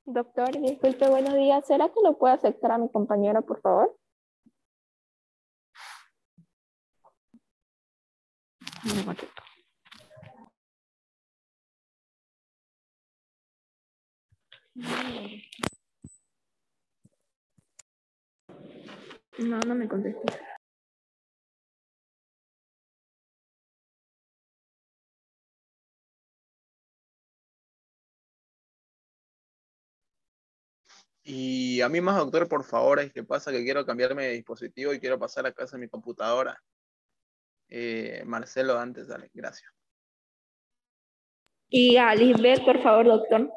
Doctor, disculpe, buenos días. ¿Será que lo puede aceptar a mi compañera, por favor? Un ratito. No, no me contesta. Y a mí más, doctor, por favor, es que pasa que quiero cambiarme de dispositivo y quiero pasar a casa de mi computadora. Marcelo, antes, dale, gracias. Y a Lisbeth, por favor, doctor.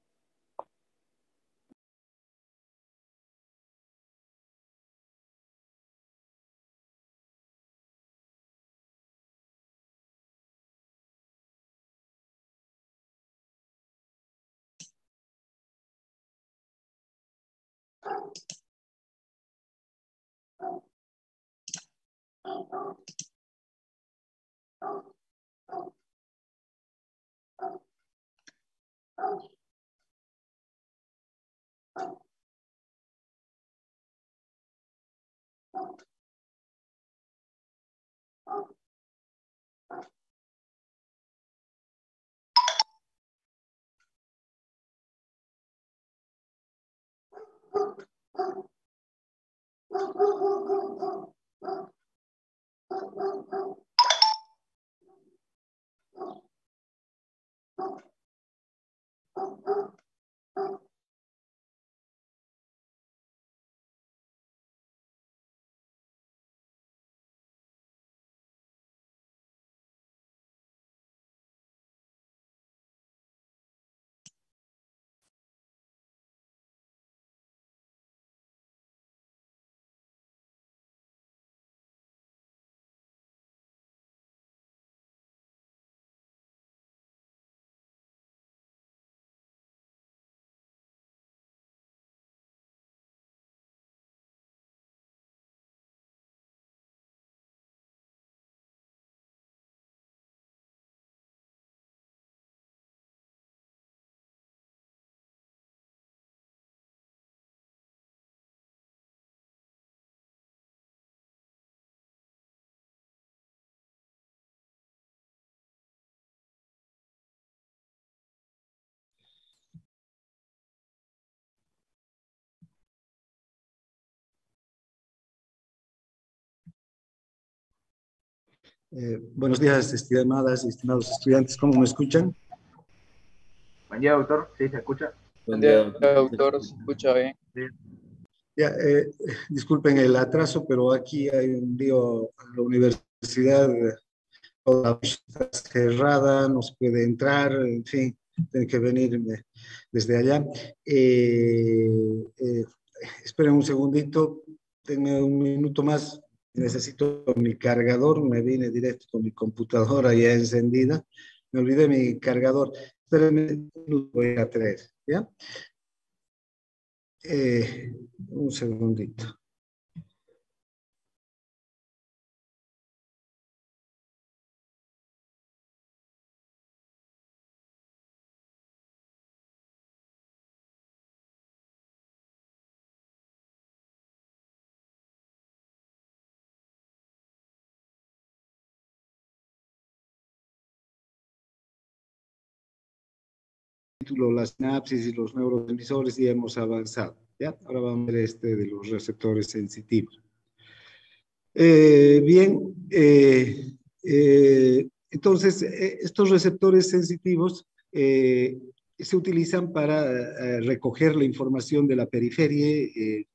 Buenos días, estimadas y estimados estudiantes, ¿cómo me escuchan? Buen día, doctor. ¿Sí se escucha? Buen día, doctor, se escucha bien. Sí. Ya, disculpen el atraso, pero aquí hay un lío en la universidad, toda la está cerrada, no se puede entrar, en fin, tengo que venir desde allá. Esperen un segundito, denme un minuto más, necesito mi cargador, me vine directo con mi computadora ya encendida, me olvidé mi cargador, espérenme, lo voy a traer, ¿ya? Un segundito. Las sinapsis y los neurotransmisores ya hemos avanzado, ¿ya? Ahora vamos a ver este de los receptores sensitivos. Bien, entonces, estos receptores sensitivos se utilizan para recoger la información de la periferia,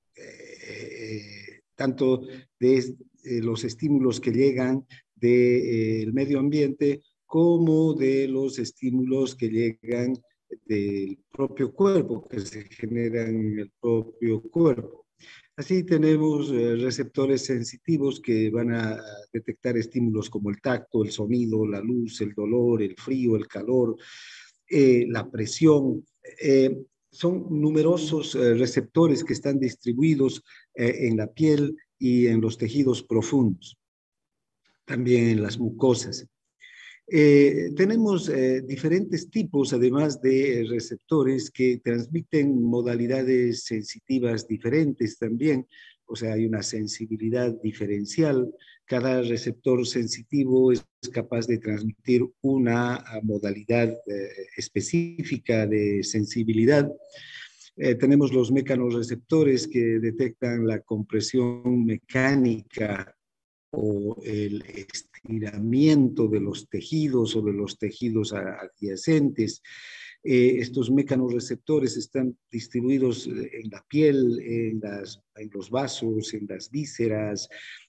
tanto de los estímulos que llegan del medio ambiente como de los estímulos que llegan del propio cuerpo, que se generan en el propio cuerpo. Así tenemos receptores sensitivos que van a detectar estímulos como el tacto, el sonido, la luz, el dolor, el frío, el calor, la presión. Son numerosos receptores que están distribuidos en la piel y en los tejidos profundos, también en las mucosas. Tenemos diferentes tipos, además de receptores que transmiten modalidades sensitivas diferentes también, o sea, hay una sensibilidad diferencial. Cada receptor sensitivo es capaz de transmitir una modalidad específica de sensibilidad. Tenemos los mecanorreceptores que detectan la compresión mecánica o el estiramiento de los tejidos o de los tejidos adyacentes. Estos mecanorreceptores están distribuidos en la piel, en los vasos, en las vísceras,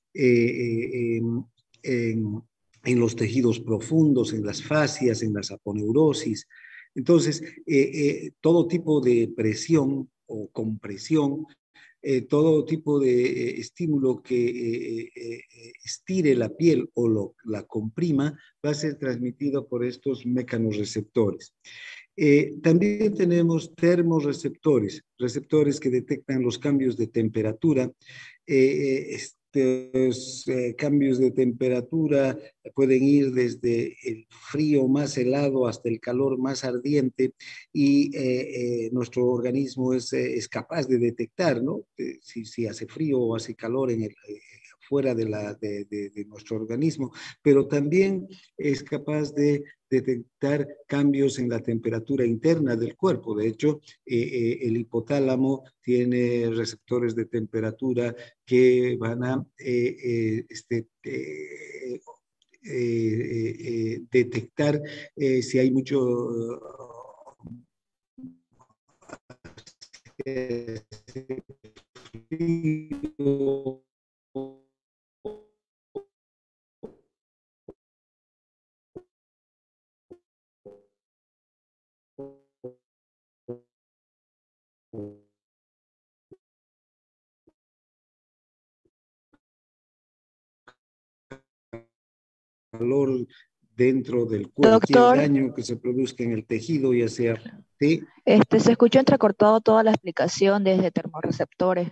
en los tejidos profundos, en las fascias, en las aponeurosis. Entonces, todo tipo de presión o compresión, todo tipo de estímulo que estire la piel o la comprima va a ser transmitido por estos mecanorreceptores. También tenemos termorreceptores, receptores que detectan los cambios de temperatura. Estos cambios de temperatura pueden ir desde el frío más helado hasta el calor más ardiente y nuestro organismo es capaz de detectar, ¿no? Si hace frío o hace calor fuera de nuestro organismo, pero también es capaz de detectar cambios en la temperatura interna del cuerpo. De hecho, el hipotálamo tiene receptores de temperatura que van a detectar si hay mucho frío calor dentro del cuerpo, cualquier Doctor, daño que se produzca en el tejido, ya sea, ¿sí? se escuchó entrecortado toda la explicación desde termorreceptores.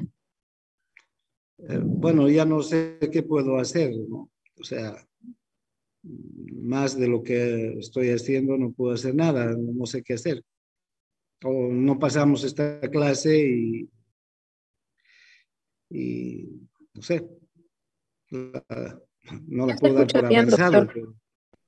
Bueno, ya no sé qué puedo hacer, ¿no? O sea, más de lo que estoy haciendo no puedo hacer nada, no sé qué hacer. O no pasamos esta clase y no sé, no la Ya se puedo dar escucha por bien, avanzado. doctor. Pero...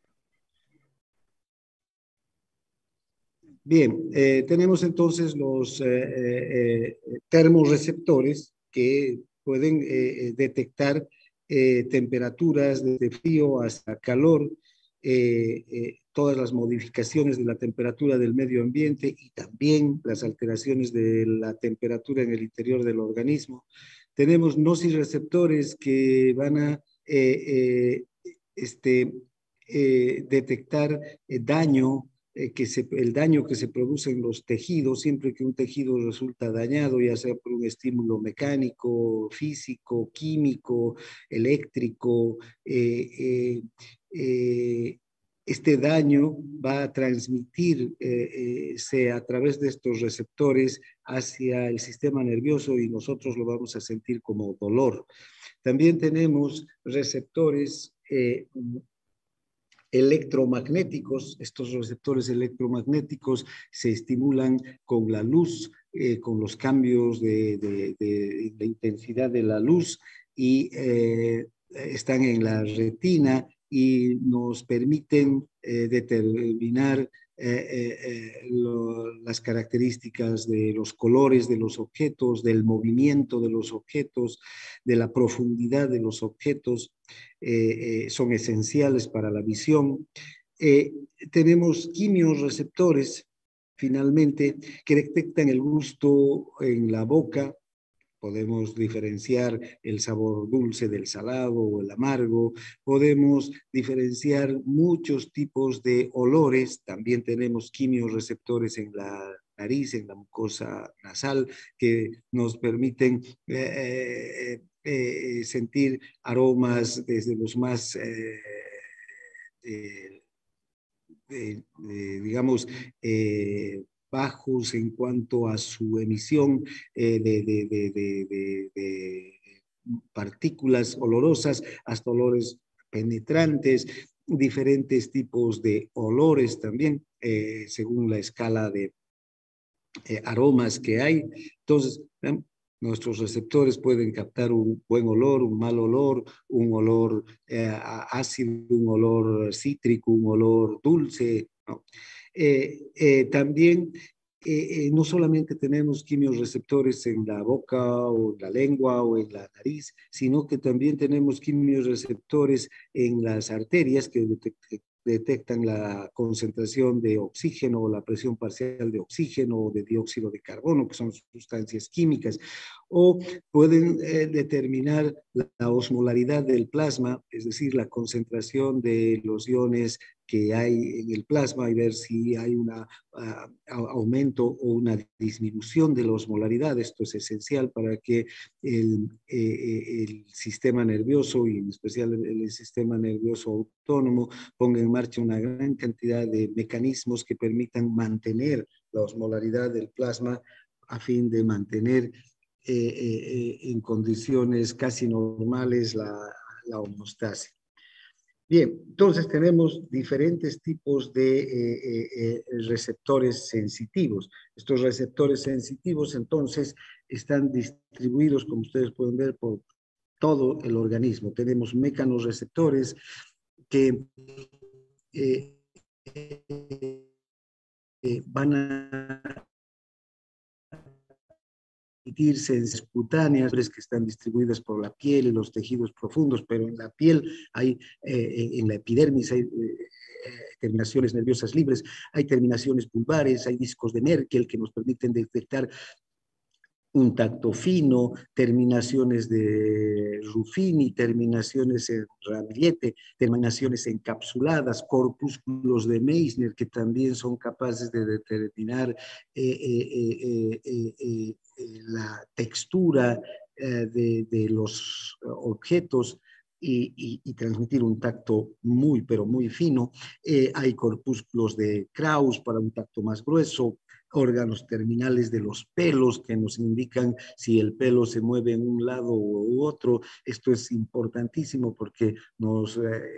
Bien, tenemos entonces los termorreceptores que pueden detectar temperaturas desde frío hasta calor, todas las modificaciones de la temperatura del medio ambiente y también las alteraciones de la temperatura en el interior del organismo. Tenemos nociceptores que van a detectar daño el daño que se produce en los tejidos, siempre que un tejido resulta dañado, ya sea por un estímulo mecánico, físico, químico, eléctrico, este daño va a transmitirse a través de estos receptores hacia el sistema nervioso y nosotros lo vamos a sentir como dolor. También tenemos receptores electromagnéticos. Estos receptores electromagnéticos se estimulan con la luz, con los cambios de intensidad de la luz y están en la retina y nos permiten determinar las características de los colores de los objetos, del movimiento de los objetos, de la profundidad de los objetos. Son esenciales para la visión. Tenemos quimiorreceptores, finalmente, que detectan el gusto en la boca. Podemos diferenciar el sabor dulce del salado o el amargo. Podemos diferenciar muchos tipos de olores. También tenemos quimiorreceptores en la nariz, en la mucosa nasal, que nos permiten sentir aromas desde los más, digamos, bajos en cuanto a su emisión de partículas olorosas hasta olores penetrantes. diferentes tipos de olores también, según la escala de aromas que hay. Entonces, nuestros receptores pueden captar un buen olor, un mal olor, un olor ácido, un olor cítrico, un olor dulce, ¿no? También no solamente tenemos quimiorreceptores en la boca o en la lengua o en la nariz, sino que también tenemos quimiorreceptores en las arterias que detectan la concentración de oxígeno o la presión parcial de oxígeno o de dióxido de carbono, que son sustancias químicas, o pueden determinar la osmolaridad del plasma, es decir, la concentración de los iones que hay en el plasma y ver si hay un aumento o una disminución de la osmolaridad. Esto es esencial para que el sistema nervioso y en especial el sistema nervioso autónomo ponga en marcha una gran cantidad de mecanismos que permitan mantener la osmolaridad del plasma a fin de mantener en condiciones casi normales la homeostasis. Bien, entonces tenemos diferentes tipos de receptores sensitivos. Estos receptores sensitivos entonces están distribuidos, como ustedes pueden ver, por todo el organismo. Tenemos mecanorreceptores que van a emitir sensaciones cutáneas que están distribuidas por la piel y los tejidos profundos, pero en la piel hay, en la epidermis hay terminaciones nerviosas libres, hay terminaciones pulvares, hay discos de Merkel que nos permiten detectar un tacto fino, terminaciones de Ruffini, terminaciones en ramillete, terminaciones encapsuladas, corpúsculos de Meissner, que también son capaces de determinar la textura de los objetos y transmitir un tacto muy, pero muy fino. Hay corpúsculos de Krauss para un tacto más grueso, órganos terminales de los pelos que nos indican si el pelo se mueve en un lado u otro. Esto es importantísimo porque nos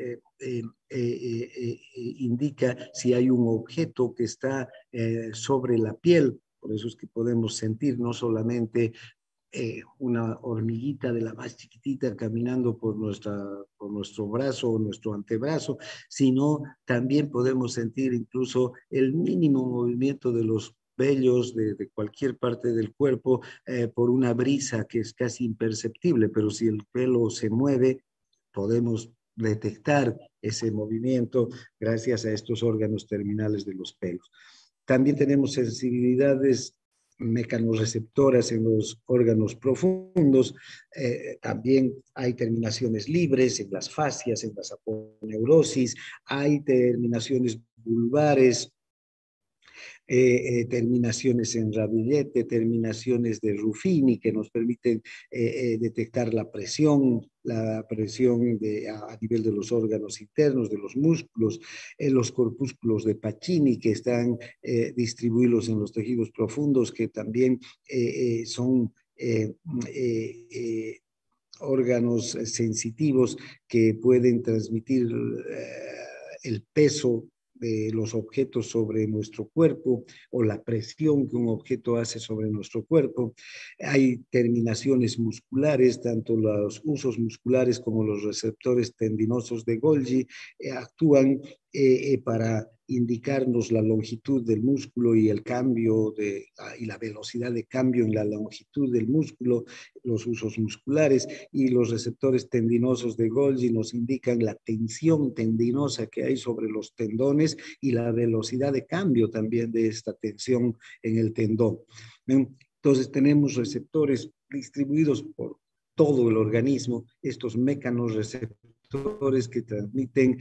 indica si hay un objeto que está sobre la piel. Por eso es que podemos sentir no solamente una hormiguita de la más chiquitita caminando por nuestro brazo o nuestro antebrazo, sino también podemos sentir incluso el mínimo movimiento de los vellos de cualquier parte del cuerpo por una brisa que es casi imperceptible, pero si el pelo se mueve, podemos detectar ese movimiento gracias a estos órganos terminales de los pelos. También tenemos sensibilidades mecanorreceptoras en los órganos profundos, también hay terminaciones libres en las fascias, en las aponeurosis, hay terminaciones vulvares, terminaciones en ramillete, terminaciones de Ruffini que nos permiten detectar la presión a nivel de los órganos internos, de los músculos, los corpúsculos de Pacini que están distribuidos en los tejidos profundos que también son órganos sensitivos que pueden transmitir el peso de los objetos sobre nuestro cuerpo o la presión que un objeto hace sobre nuestro cuerpo. Hay terminaciones musculares, tanto los usos musculares como los receptores tendinosos de Golgi actúan para indicarnos la longitud del músculo y el cambio y la velocidad de cambio en la longitud del músculo, los usos musculares, y los receptores tendinosos de Golgi nos indican la tensión tendinosa que hay sobre los tendones y la velocidad de cambio también de esta tensión en el tendón. Entonces tenemos receptores distribuidos por todo el organismo, estos mecanorreceptores que transmiten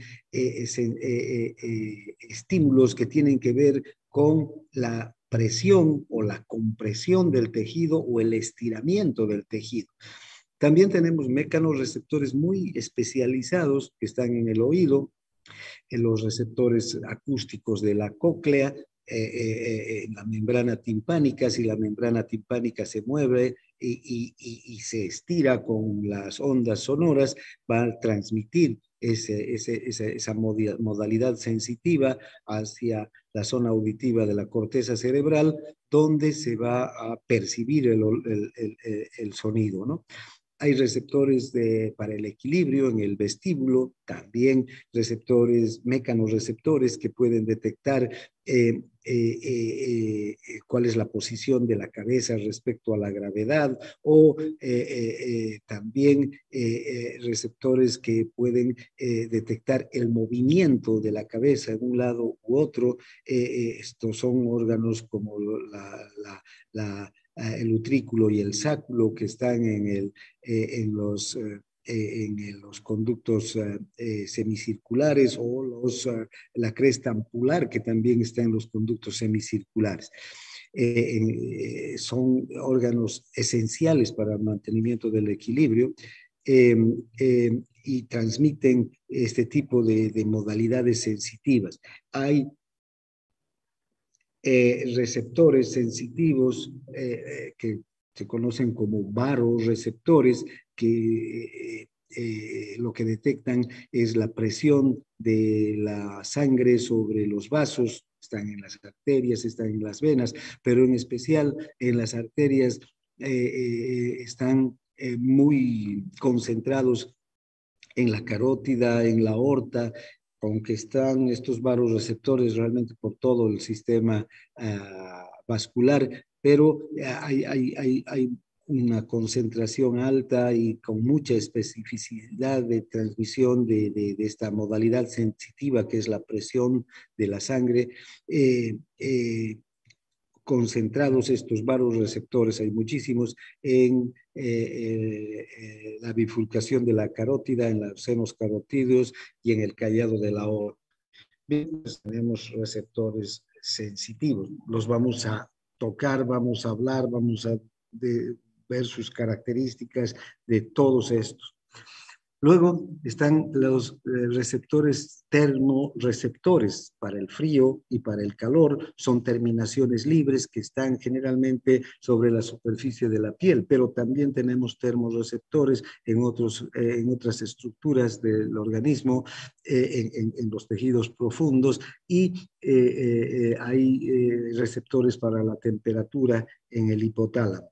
estímulos que tienen que ver con la presión o la compresión del tejido o el estiramiento del tejido. También tenemos mecanorreceptores muy especializados que están en el oído, en los receptores acústicos de la cóclea, en la membrana timpánica. Si la membrana timpánica se mueve y se estira con las ondas sonoras, va a transmitir esa modalidad sensitiva hacia la zona auditiva de la corteza cerebral, donde se va a percibir el sonido, ¿no? Hay receptores para el equilibrio en el vestíbulo, también receptores, mecanorreceptores que pueden detectar cuál es la posición de la cabeza respecto a la gravedad, o también receptores que pueden detectar el movimiento de la cabeza en un lado u otro. Estos son órganos como el utrículo y el sáculo, que están en los conductos semicirculares, o la cresta ampular, que también está en los conductos semicirculares. Son órganos esenciales para el mantenimiento del equilibrio, y transmiten este tipo de modalidades sensitivas. Hay receptores sensitivos que se conocen como varoreceptores, que lo que detectan es la presión de la sangre sobre los vasos. Están en las arterias, están en las venas, pero en especial en las arterias están muy concentrados en la carótida, en la aorta, aunque están estos varoreceptores realmente por todo el sistema vascular, pero hay una concentración alta y con mucha especificidad de transmisión de esta modalidad sensitiva, que es la presión de la sangre. Concentrados estos varoreceptores, hay muchísimos en la bifurcación de la carótida, en los senos carotídeos y en el callado de la aorta. Bien, pues tenemos receptores sensitivos, los vamos a tocar, vamos a hablar, vamos a ver sus características de todos estos. Luego están los receptores termorreceptores para el frío y para el calor. Son terminaciones libres que están generalmente sobre la superficie de la piel, pero también tenemos termorreceptores en otras estructuras del organismo, en los tejidos profundos, y hay receptores para la temperatura en el hipotálamo.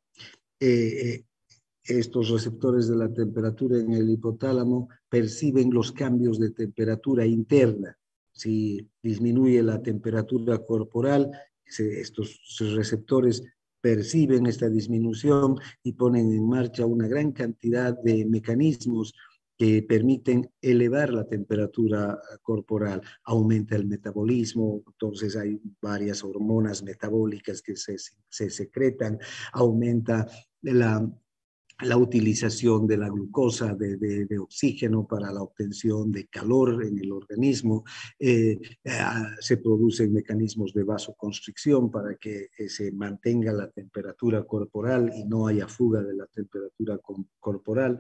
Estos receptores de la temperatura en el hipotálamo perciben los cambios de temperatura interna. Si disminuye la temperatura corporal, estos receptores perciben esta disminución y ponen en marcha una gran cantidad de mecanismos que permiten elevar la temperatura corporal. Aumenta el metabolismo, entonces hay varias hormonas metabólicas que se secretan, aumenta la utilización de la glucosa, de oxígeno para la obtención de calor en el organismo. Se producen mecanismos de vasoconstricción para que se mantenga la temperatura corporal y no haya fuga de la temperatura corporal.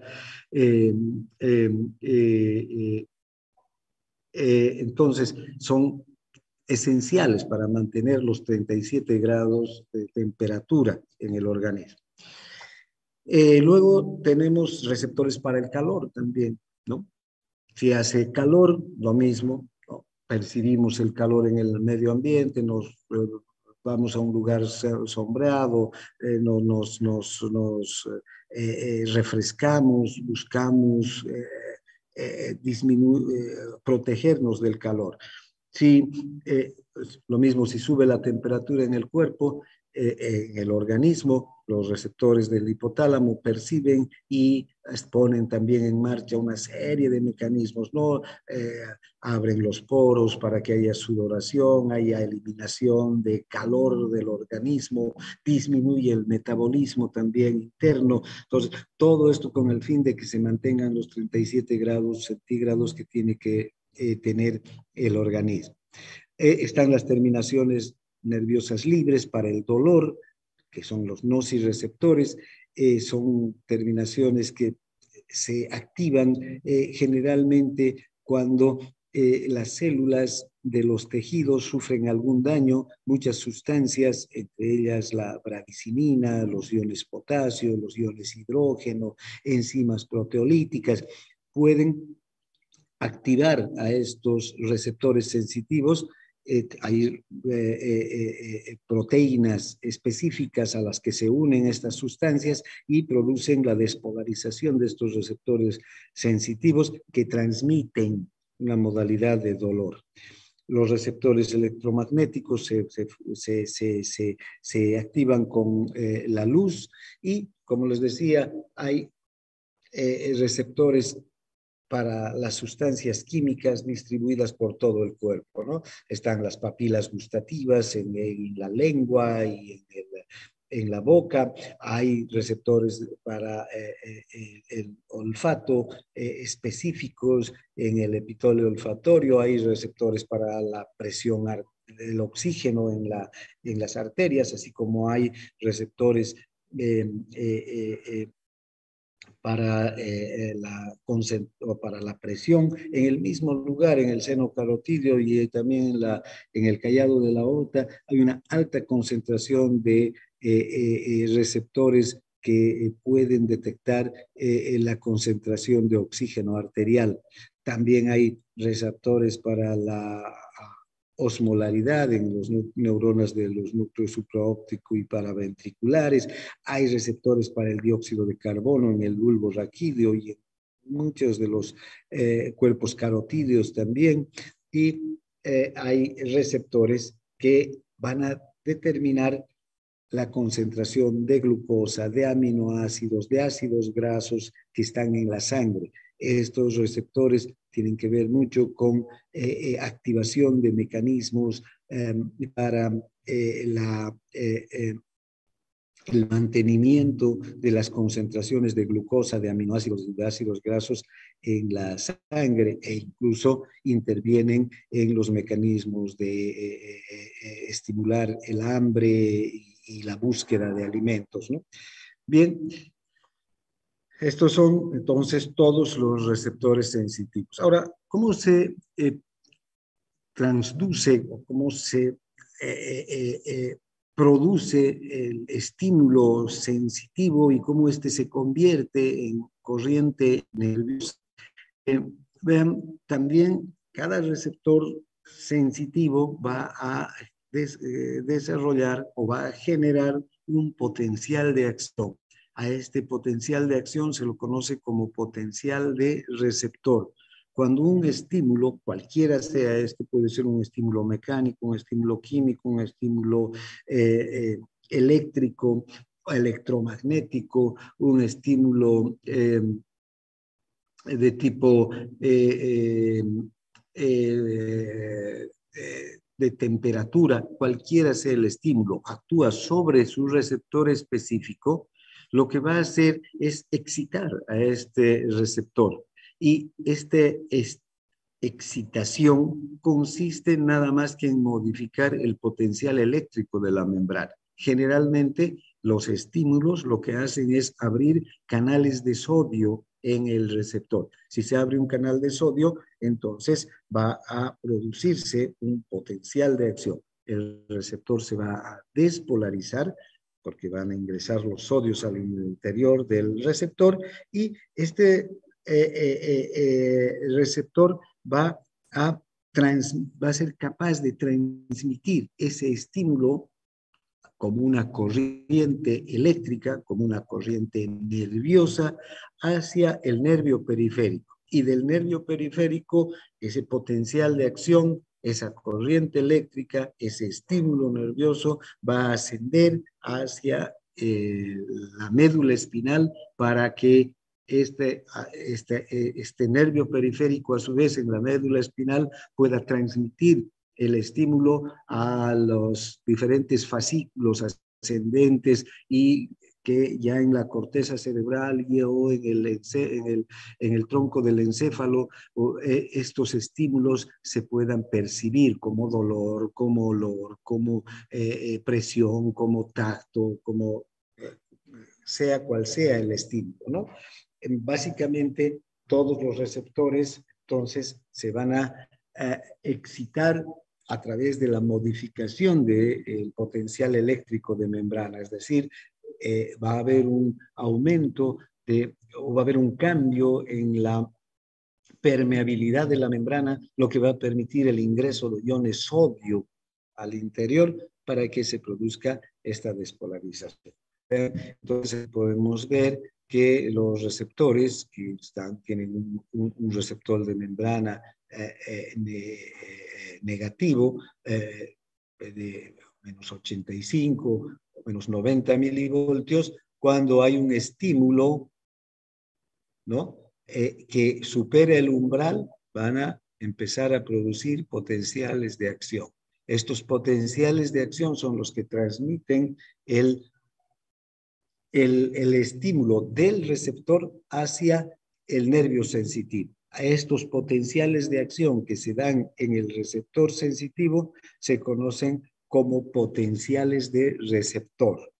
Entonces, son esenciales para mantener los 37 grados de temperatura en el organismo. Luego tenemos receptores para el calor también, ¿no? Si hace calor, lo mismo, ¿no? Percibimos el calor en el medio ambiente, vamos a un lugar sombreado, nos refrescamos, buscamos protegernos del calor. Lo mismo si sube la temperatura en el cuerpo, en el organismo, los receptores del hipotálamo perciben y ponen también en marcha una serie de mecanismos, ¿no? Abren los poros para que haya sudoración, haya eliminación de calor del organismo, disminuye el metabolismo también interno. Entonces, todo esto con el fin de que se mantengan los 37 grados centígrados que tiene que tener el organismo. Están las terminaciones nerviosas libres para el dolor, que son los nociceptores. Son terminaciones que se activan generalmente cuando las células de los tejidos sufren algún daño. Muchas sustancias, entre ellas la bradicinina, los iones potasio, los iones hidrógeno, enzimas proteolíticas, pueden activar a estos receptores sensitivos, hay proteínas específicas a las que se unen estas sustancias y producen la despolarización de estos receptores sensitivos que transmiten una modalidad de dolor. Los receptores electromagnéticos se activan con la luz y, como les decía, hay receptores para las sustancias químicas distribuidas por todo el cuerpo, ¿no? Están las papilas gustativas en la lengua y en la boca. Hay receptores para el olfato específicos en el epitelio olfatorio. Hay receptores para la presión el oxígeno en las arterias, así como hay receptores para la presión en el mismo lugar, en el seno carotídeo y también en el callado de la aorta. Hay una alta concentración de receptores que pueden detectar la concentración de oxígeno arterial. También hay receptores para la osmolaridad en las neuronas de los núcleos supraóptico y paraventriculares. Hay receptores para el dióxido de carbono en el bulbo raquídeo y en muchos de los cuerpos carotídeos también. Y hay receptores que van a determinar la concentración de glucosa, de aminoácidos, de ácidos grasos que están en la sangre. Estos receptores tienen que ver mucho con activación de mecanismos para el mantenimiento de las concentraciones de glucosa, de aminoácidos y de ácidos grasos en la sangre, e incluso intervienen en los mecanismos de estimular el hambre y la búsqueda de alimentos, ¿no? Bien, estos son entonces todos los receptores sensitivos. Ahora, ¿cómo se transduce o cómo se produce el estímulo sensitivo y cómo este se convierte en corriente nerviosa? Vean, también cada receptor sensitivo va a desarrollar o va a generar un potencial de acción. A este potencial de acción se lo conoce como potencial de receptor. Cuando un estímulo, cualquiera sea este, puede ser un estímulo mecánico, un estímulo químico, un estímulo eléctrico, electromagnético, un estímulo de tipo de temperatura, cualquiera sea el estímulo, actúa sobre su receptor específico, lo que va a hacer es excitar a este receptor. Y esta excitación consiste nada más que en modificar el potencial eléctrico de la membrana. Generalmente, los estímulos lo que hacen es abrir canales de sodio en el receptor. Si se abre un canal de sodio, entonces va a producirse un potencial de acción. El receptor se va a despolarizar porque van a ingresar los sodios al interior del receptor y este receptor va a ser capaz de transmitir ese estímulo como una corriente eléctrica, como una corriente nerviosa hacia el nervio periférico. Y del nervio periférico, ese potencial de acción, esa corriente eléctrica, ese estímulo nervioso va a ascender hacia la médula espinal para que este nervio periférico, a su vez, en la médula espinal, pueda transmitir el estímulo a los diferentes fascículos ascendentes y que ya en la corteza cerebral o en el tronco del encéfalo estos estímulos se puedan percibir como dolor, como olor, como presión, como tacto, como sea cual sea el estímulo, ¿no? Básicamente todos los receptores entonces se van a excitar a través de la modificación del potencial eléctrico de membrana, es decir, va a haber un aumento o va a haber un cambio en la permeabilidad de la membrana, lo que va a permitir el ingreso de iones sodio al interior para que se produzca esta despolarización. Entonces podemos ver que los receptores que tienen un receptor de membrana negativo de menos 85 o menos 90 milivoltios, cuando hay un estímulo, ¿no? Que supera el umbral, van a empezar a producir potenciales de acción. Estos potenciales de acción son los que transmiten el estímulo del receptor hacia el nervio sensitivo. A estos potenciales de acción que se dan en el receptor sensitivo se conocen como potenciales de receptor.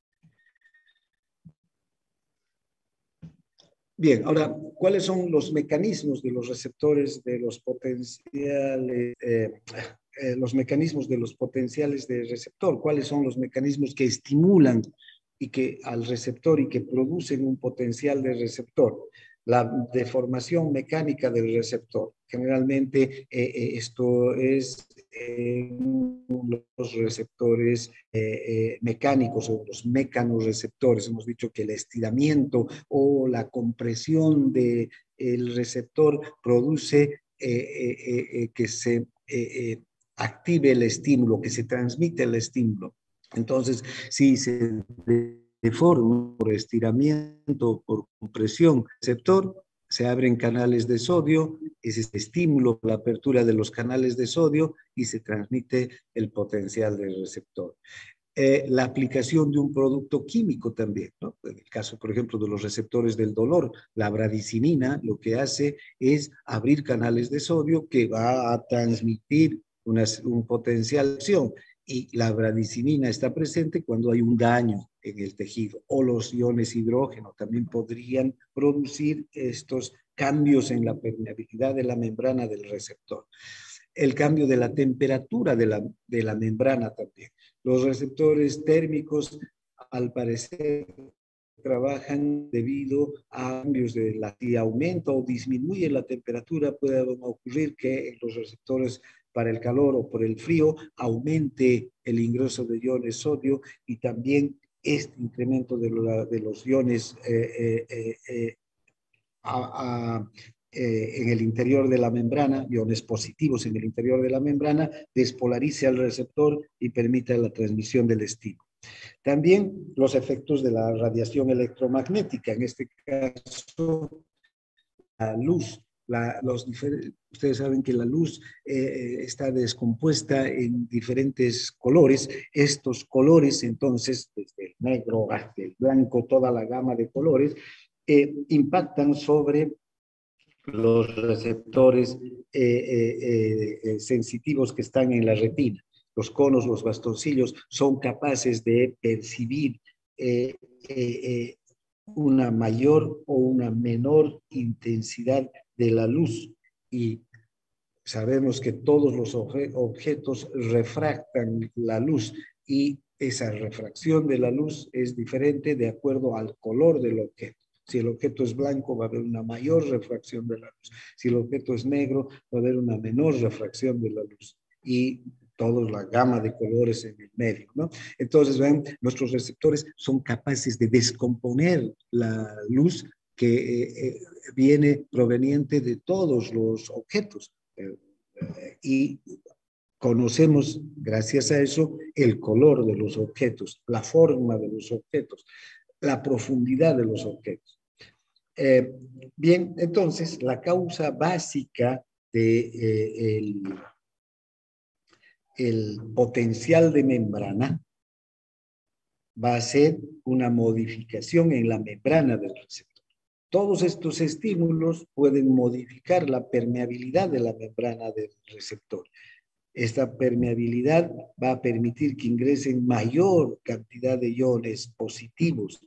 Bien, ahora, ¿cuáles son los mecanismos de los receptores de los potenciales, los mecanismos de los potenciales de receptor? ¿Cuáles son los mecanismos que estimulan y que al receptor y que producen un potencial de receptor? La deformación mecánica del receptor. Generalmente esto es los receptores mecánicos o los mecanorreceptores. Hemos dicho que el estiramiento o la compresión del receptor produce que se active el estímulo, que se transmite el estímulo. Entonces, si se deforma por estiramiento, por compresión, receptor, se abren canales de sodio, ese estímulo, la apertura de los canales de sodio y se transmite el potencial del receptor. La aplicación de un producto químico también, ¿no? En el caso, por ejemplo, de los receptores del dolor, la bradicinina lo que hace es abrir canales de sodio que va a transmitir un potencial de acción. Y la bradicinina está presente cuando hay un daño en el tejido, o los iones hidrógeno también podrían producir estos cambios en la permeabilidad de la membrana del receptor. El cambio de la temperatura de la membrana también. Los receptores térmicos, al parecer, trabajan debido a cambios de si aumenta o disminuye la temperatura, puede ocurrir que en los receptores para el calor o por el frío aumente el ingreso de iones sodio y también este incremento de los iones en el interior de la membrana, iones positivos en el interior de la membrana, despolarice al receptor y permita la transmisión del estímulo. También los efectos de la radiación electromagnética, en este caso la luz. Ustedes saben que la luz está descompuesta en diferentes colores. Estos colores, entonces, desde el negro hasta el blanco, toda la gama de colores, impactan sobre los receptores sensitivos que están en la retina. Los conos, los bastoncillos son capaces de percibir una mayor o una menor intensidad de la luz y sabemos que todos los objetos refractan la luz y esa refracción de la luz es diferente de acuerdo al color del objeto. Si el objeto es blanco, va a haber una mayor refracción de la luz. Si el objeto es negro, va a haber una menor refracción de la luz. Y toda la gama de colores en el medio, ¿no? Entonces, ven, nuestros receptores son capaces de descomponer la luz que viene proveniente de todos los objetos. Y conocemos, gracias a eso, el color de los objetos, la forma de los objetos, la profundidad de los objetos. Bien, entonces, la causa básica de el potencial de membrana va a ser una modificación en la membrana del receptor. Todos estos estímulos pueden modificar la permeabilidad de la membrana del receptor. Esta permeabilidad va a permitir que ingresen mayor cantidad de iones positivos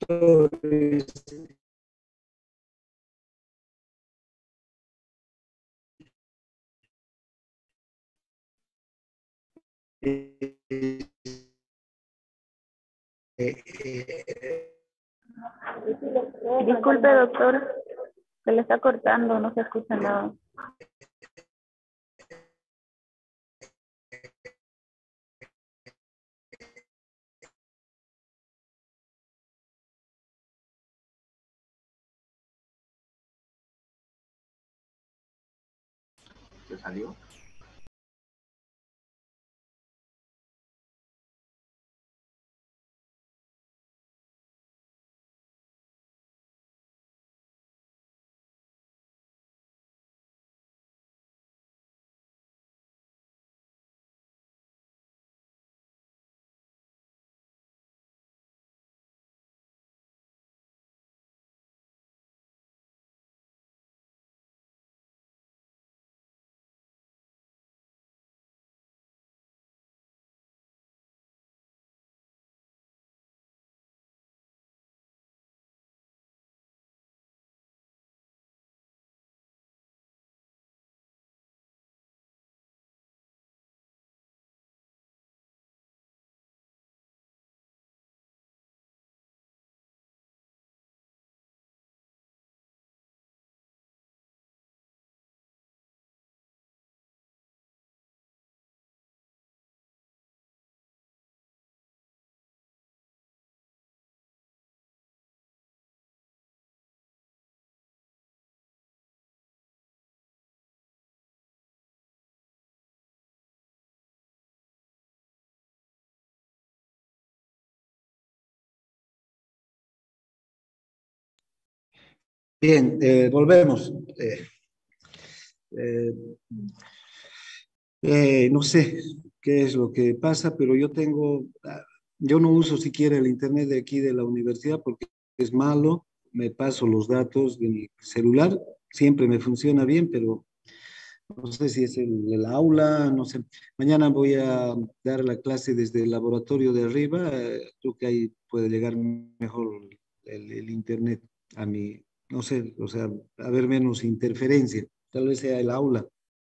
receptores Disculpe, doctor, se le está cortando, no se escucha nada. ¿Se salió? Bien, volvemos. Eh, no sé qué es lo que pasa, pero yo no uso siquiera el internet de aquí de la universidad porque es malo. Me paso los datos de mi celular, siempre me funciona bien, pero no sé si es el aula, no sé. Mañana voy a dar la clase desde el laboratorio de arriba. Creo que ahí puede llegar mejor el internet a mi, no sé, o sea, haber menos interferencia. Tal vez sea el aula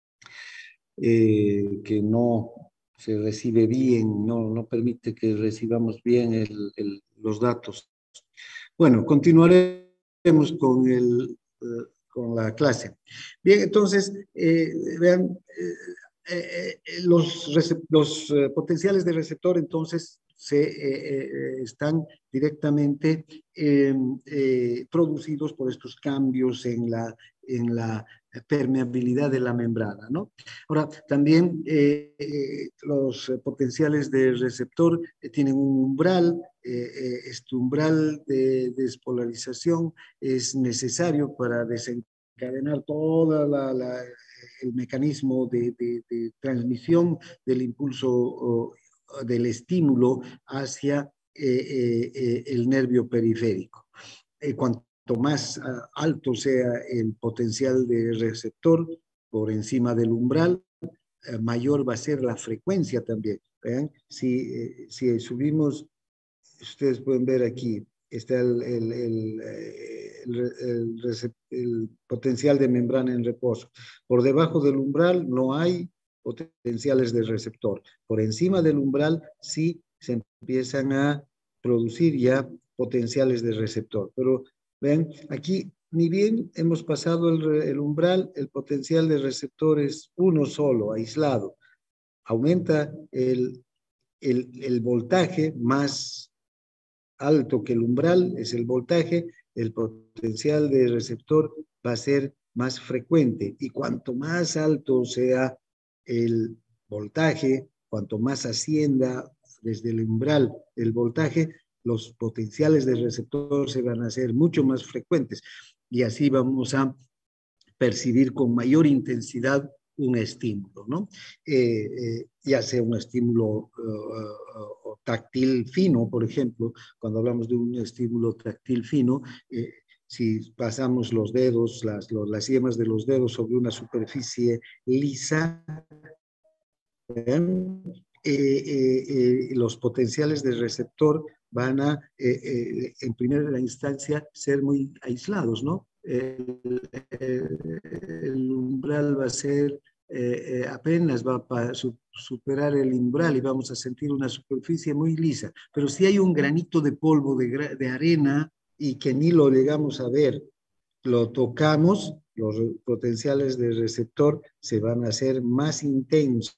que no se recibe bien, no permite que recibamos bien los datos. Bueno, continuaremos con la clase. Bien, entonces, vean, los potenciales de receptor entonces están directamente producidos por estos cambios en la permeabilidad de la membrana, ¿no? Ahora, también los potenciales de receptor tienen un umbral. Este umbral de despolarización es necesario para desencadenar todo el mecanismo de transmisión del impulso del estímulo hacia el nervio periférico. Cuanto más alto sea el potencial de receptor por encima del umbral, mayor va a ser la frecuencia también. ¿Vean? Si subimos, ustedes pueden ver aquí, está el potencial de membrana en reposo. Por debajo del umbral no hay potenciales de receptor. Por encima del umbral sí se empiezan a producir ya potenciales de receptor. Pero ven, aquí ni bien hemos pasado el umbral, el potencial de receptor es uno solo, aislado. Aumenta el voltaje más alto que el umbral, es el voltaje, el potencial de receptor va a ser más frecuente. Y cuanto más alto sea el voltaje, cuanto más ascienda desde el umbral el voltaje, los potenciales de receptor se van a hacer mucho más frecuentes. Y así vamos a percibir con mayor intensidad un estímulo, ¿no? Ya sea un estímulo táctil fino, por ejemplo, cuando hablamos de un estímulo táctil fino, si pasamos los dedos, las yemas de los dedos sobre una superficie lisa, los potenciales de receptor van a, en primera instancia, ser muy aislados, ¿no? El umbral va a ser, apenas va a superar el umbral y vamos a sentir una superficie muy lisa. Pero si hay un granito de polvo de arena y que ni lo llegamos a ver, lo tocamos, los potenciales del receptor se van a hacer más intensos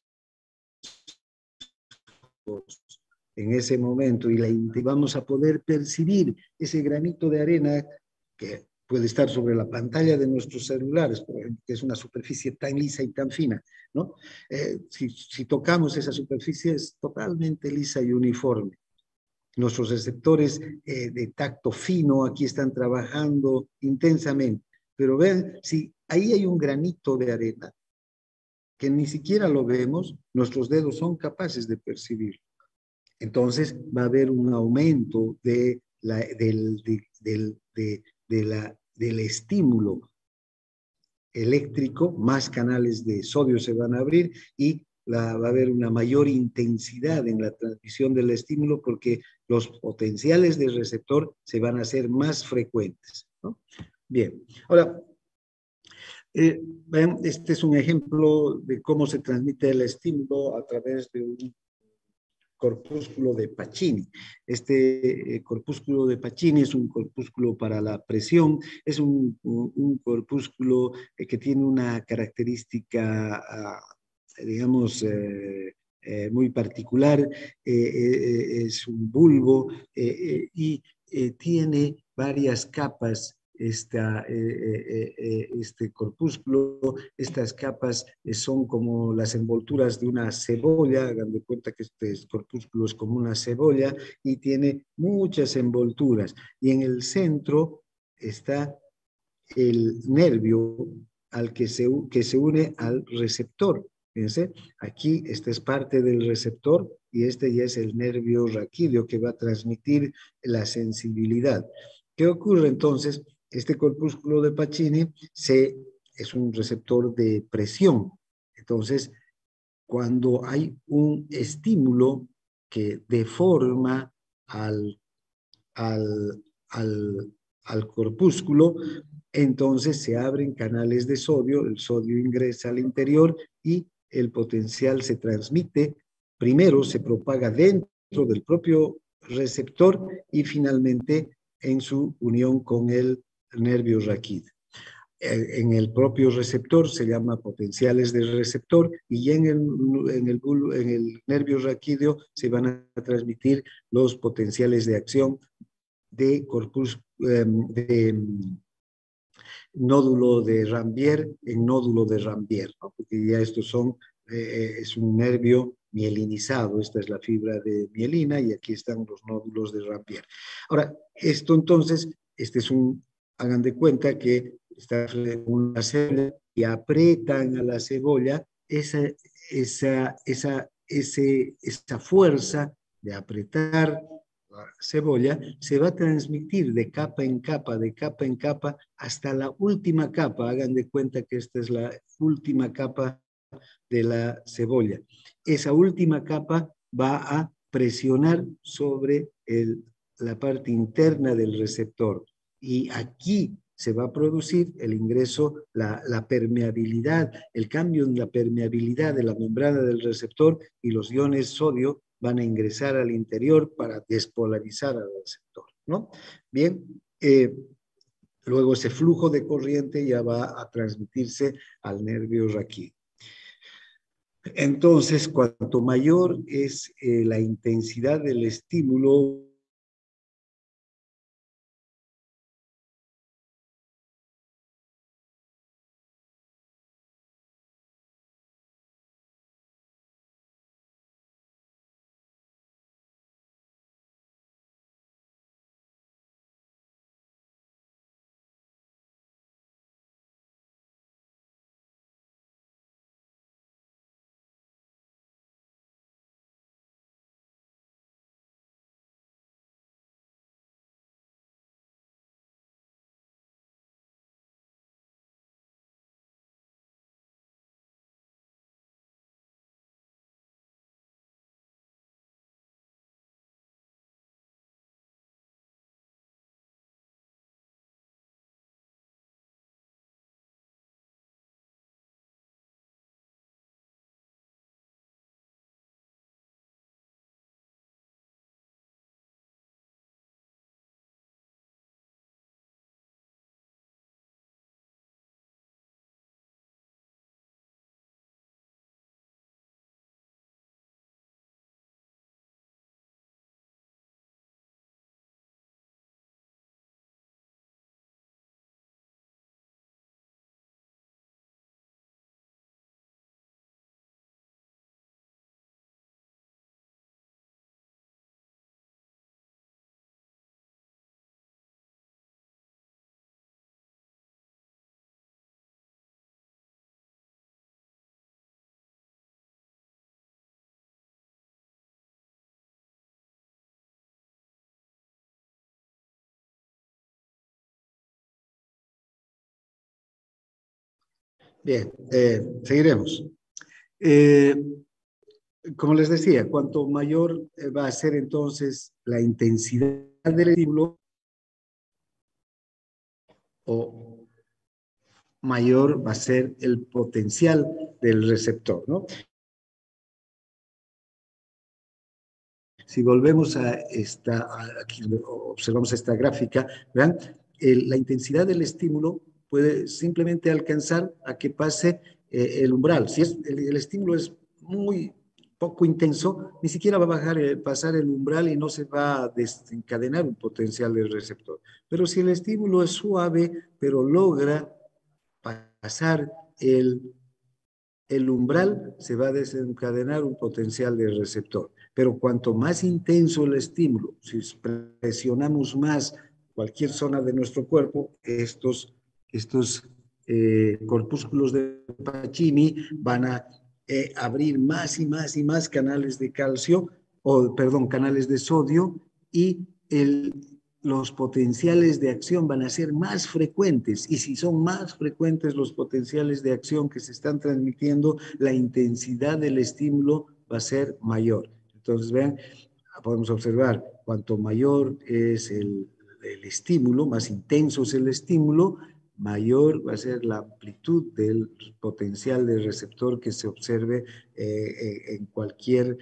en ese momento y vamos a poder percibir ese granito de arena que puede estar sobre la pantalla de nuestros celulares, por ejemplo, que es una superficie tan lisa y tan fina, ¿no? Si tocamos esa superficie es totalmente lisa y uniforme. Nuestros receptores de tacto fino aquí están trabajando intensamente, pero vean, si ahí hay un granito de arena que ni siquiera lo vemos, nuestros dedos son capaces de percibirlo. Entonces va a haber un aumento del estímulo eléctrico, más canales de sodio se van a abrir y va a haber una mayor intensidad en la transmisión del estímulo porque los potenciales del receptor se van a hacer más frecuentes, ¿no? Bien, ahora, este es un ejemplo de cómo se transmite el estímulo a través de un corpúsculo de Pacini. Este corpúsculo de Pacini es un corpúsculo para la presión, es un corpúsculo que tiene una característica, digamos, muy particular, es un bulbo y tiene varias capas este corpúsculo. Estas capas son como las envolturas de una cebolla, hagan de cuenta que este corpúsculo es como una cebolla y tiene muchas envolturas. Y en el centro está el nervio que se une al receptor. Fíjense, aquí esta es parte del receptor y este ya es el nervio raquídeo que va a transmitir la sensibilidad. ¿Qué ocurre entonces? Este corpúsculo de Pacini es un receptor de presión. Entonces, cuando hay un estímulo que deforma al, al, al corpúsculo, entonces se abren canales de sodio, el sodio ingresa al interior y el potencial se transmite. Primero se propaga dentro del propio receptor y finalmente en su unión con el nervio raquídeo. En el propio receptor se llama potenciales del receptor y en el nervio raquídeo se van a transmitir los potenciales de acción de nódulo de Rambier en nódulo de Rambier, ¿no? Porque ya estos es un nervio mielinizado, esta es la fibra de mielina y aquí están los nódulos de Rambier. Ahora, esto entonces, hagan de cuenta que está una cebolla y apretan a la cebolla, esa fuerza de apretar la cebolla se va a transmitir de capa en capa, de capa en capa, hasta la última capa. Hagan de cuenta que esta es la última capa de la cebolla. Esa última capa va a presionar sobre la parte interna del receptor y aquí se va a producir el ingreso, la permeabilidad, el cambio en la permeabilidad de la membrana del receptor y los iones sodio van a ingresar al interior para despolarizar al receptor, ¿no? Bien, luego ese flujo de corriente ya va a transmitirse al nervio raquídeo. Entonces, cuanto mayor es la intensidad del estímulo, Bien, seguiremos. Como les decía, cuanto mayor va a ser entonces la intensidad del estímulo, o mayor va a ser el potencial del receptor, ¿no? Si volvemos aquí observamos esta gráfica, ¿vean? La intensidad del estímulo puede simplemente alcanzar a que pase el umbral. Si el estímulo es muy poco intenso, ni siquiera va a pasar el umbral y no se va a desencadenar un potencial del receptor. Pero si el estímulo es suave, pero logra pasar el umbral, se va a desencadenar un potencial del receptor. Pero cuanto más intenso el estímulo, si presionamos más cualquier zona de nuestro cuerpo, estos corpúsculos de Pacini van a abrir más y más y más canales de calcio, canales de sodio, y los potenciales de acción van a ser más frecuentes, y si son más frecuentes los potenciales de acción que se están transmitiendo, la intensidad del estímulo va a ser mayor. Entonces, vean, podemos observar, cuanto mayor es el estímulo, más intenso es el estímulo, mayor va a ser la amplitud del potencial del receptor que se observe en cualquier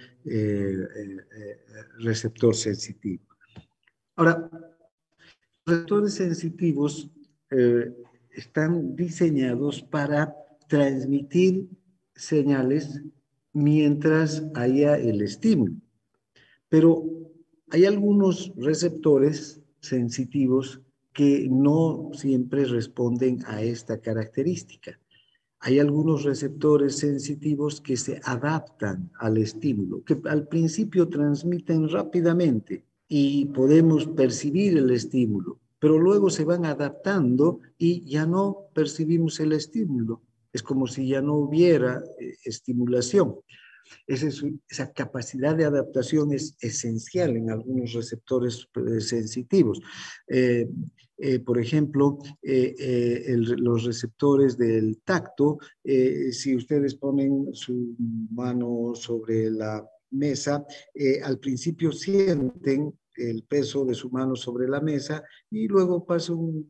receptor sensitivo. Ahora, los receptores sensitivos están diseñados para transmitir señales mientras haya el estímulo. Pero hay algunos receptores sensitivos que no siempre responden a esta característica. Hay algunos receptores sensitivos que se adaptan al estímulo, que al principio transmiten rápidamente y podemos percibir el estímulo, pero luego se van adaptando y ya no percibimos el estímulo. Es como si ya no hubiera estimulación. Esa capacidad de adaptación es esencial en algunos receptores sensitivos. Por ejemplo, los receptores del tacto, si ustedes ponen su mano sobre la mesa, al principio sienten el peso de su mano sobre la mesa y luego pasa un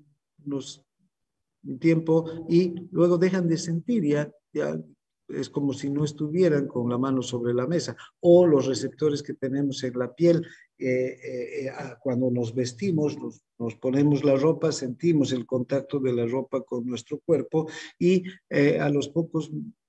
tiempo y luego dejan de sentir, ya es como si no estuvieran con la mano sobre la mesa. O los receptores que tenemos en la piel, cuando nos vestimos, nos ponemos la ropa, sentimos el contacto de la ropa con nuestro cuerpo y a los pocos,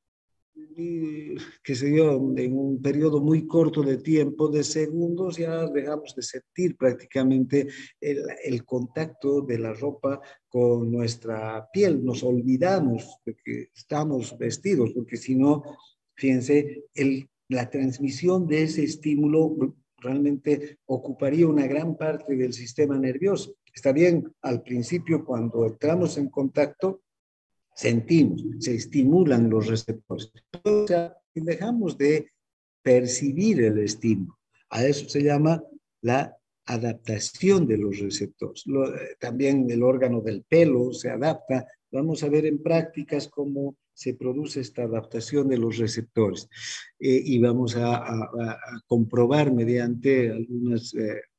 qué sé yo, en un periodo muy corto de tiempo, de segundos, ya dejamos de sentir prácticamente el contacto de la ropa con nuestra piel. Nos olvidamos de que estamos vestidos, porque si no, fíjense, la transmisión de ese estímulo realmente ocuparía una gran parte del sistema nervioso. Está bien, al principio, cuando entramos en contacto, sentimos, se estimulan los receptores. O sea, dejamos de percibir el estímulo. A eso se llama la adaptación de los receptores. También el órgano del pelo se adapta. Vamos a ver en prácticas cómo se produce esta adaptación de los receptores. Y vamos a comprobar mediante algunas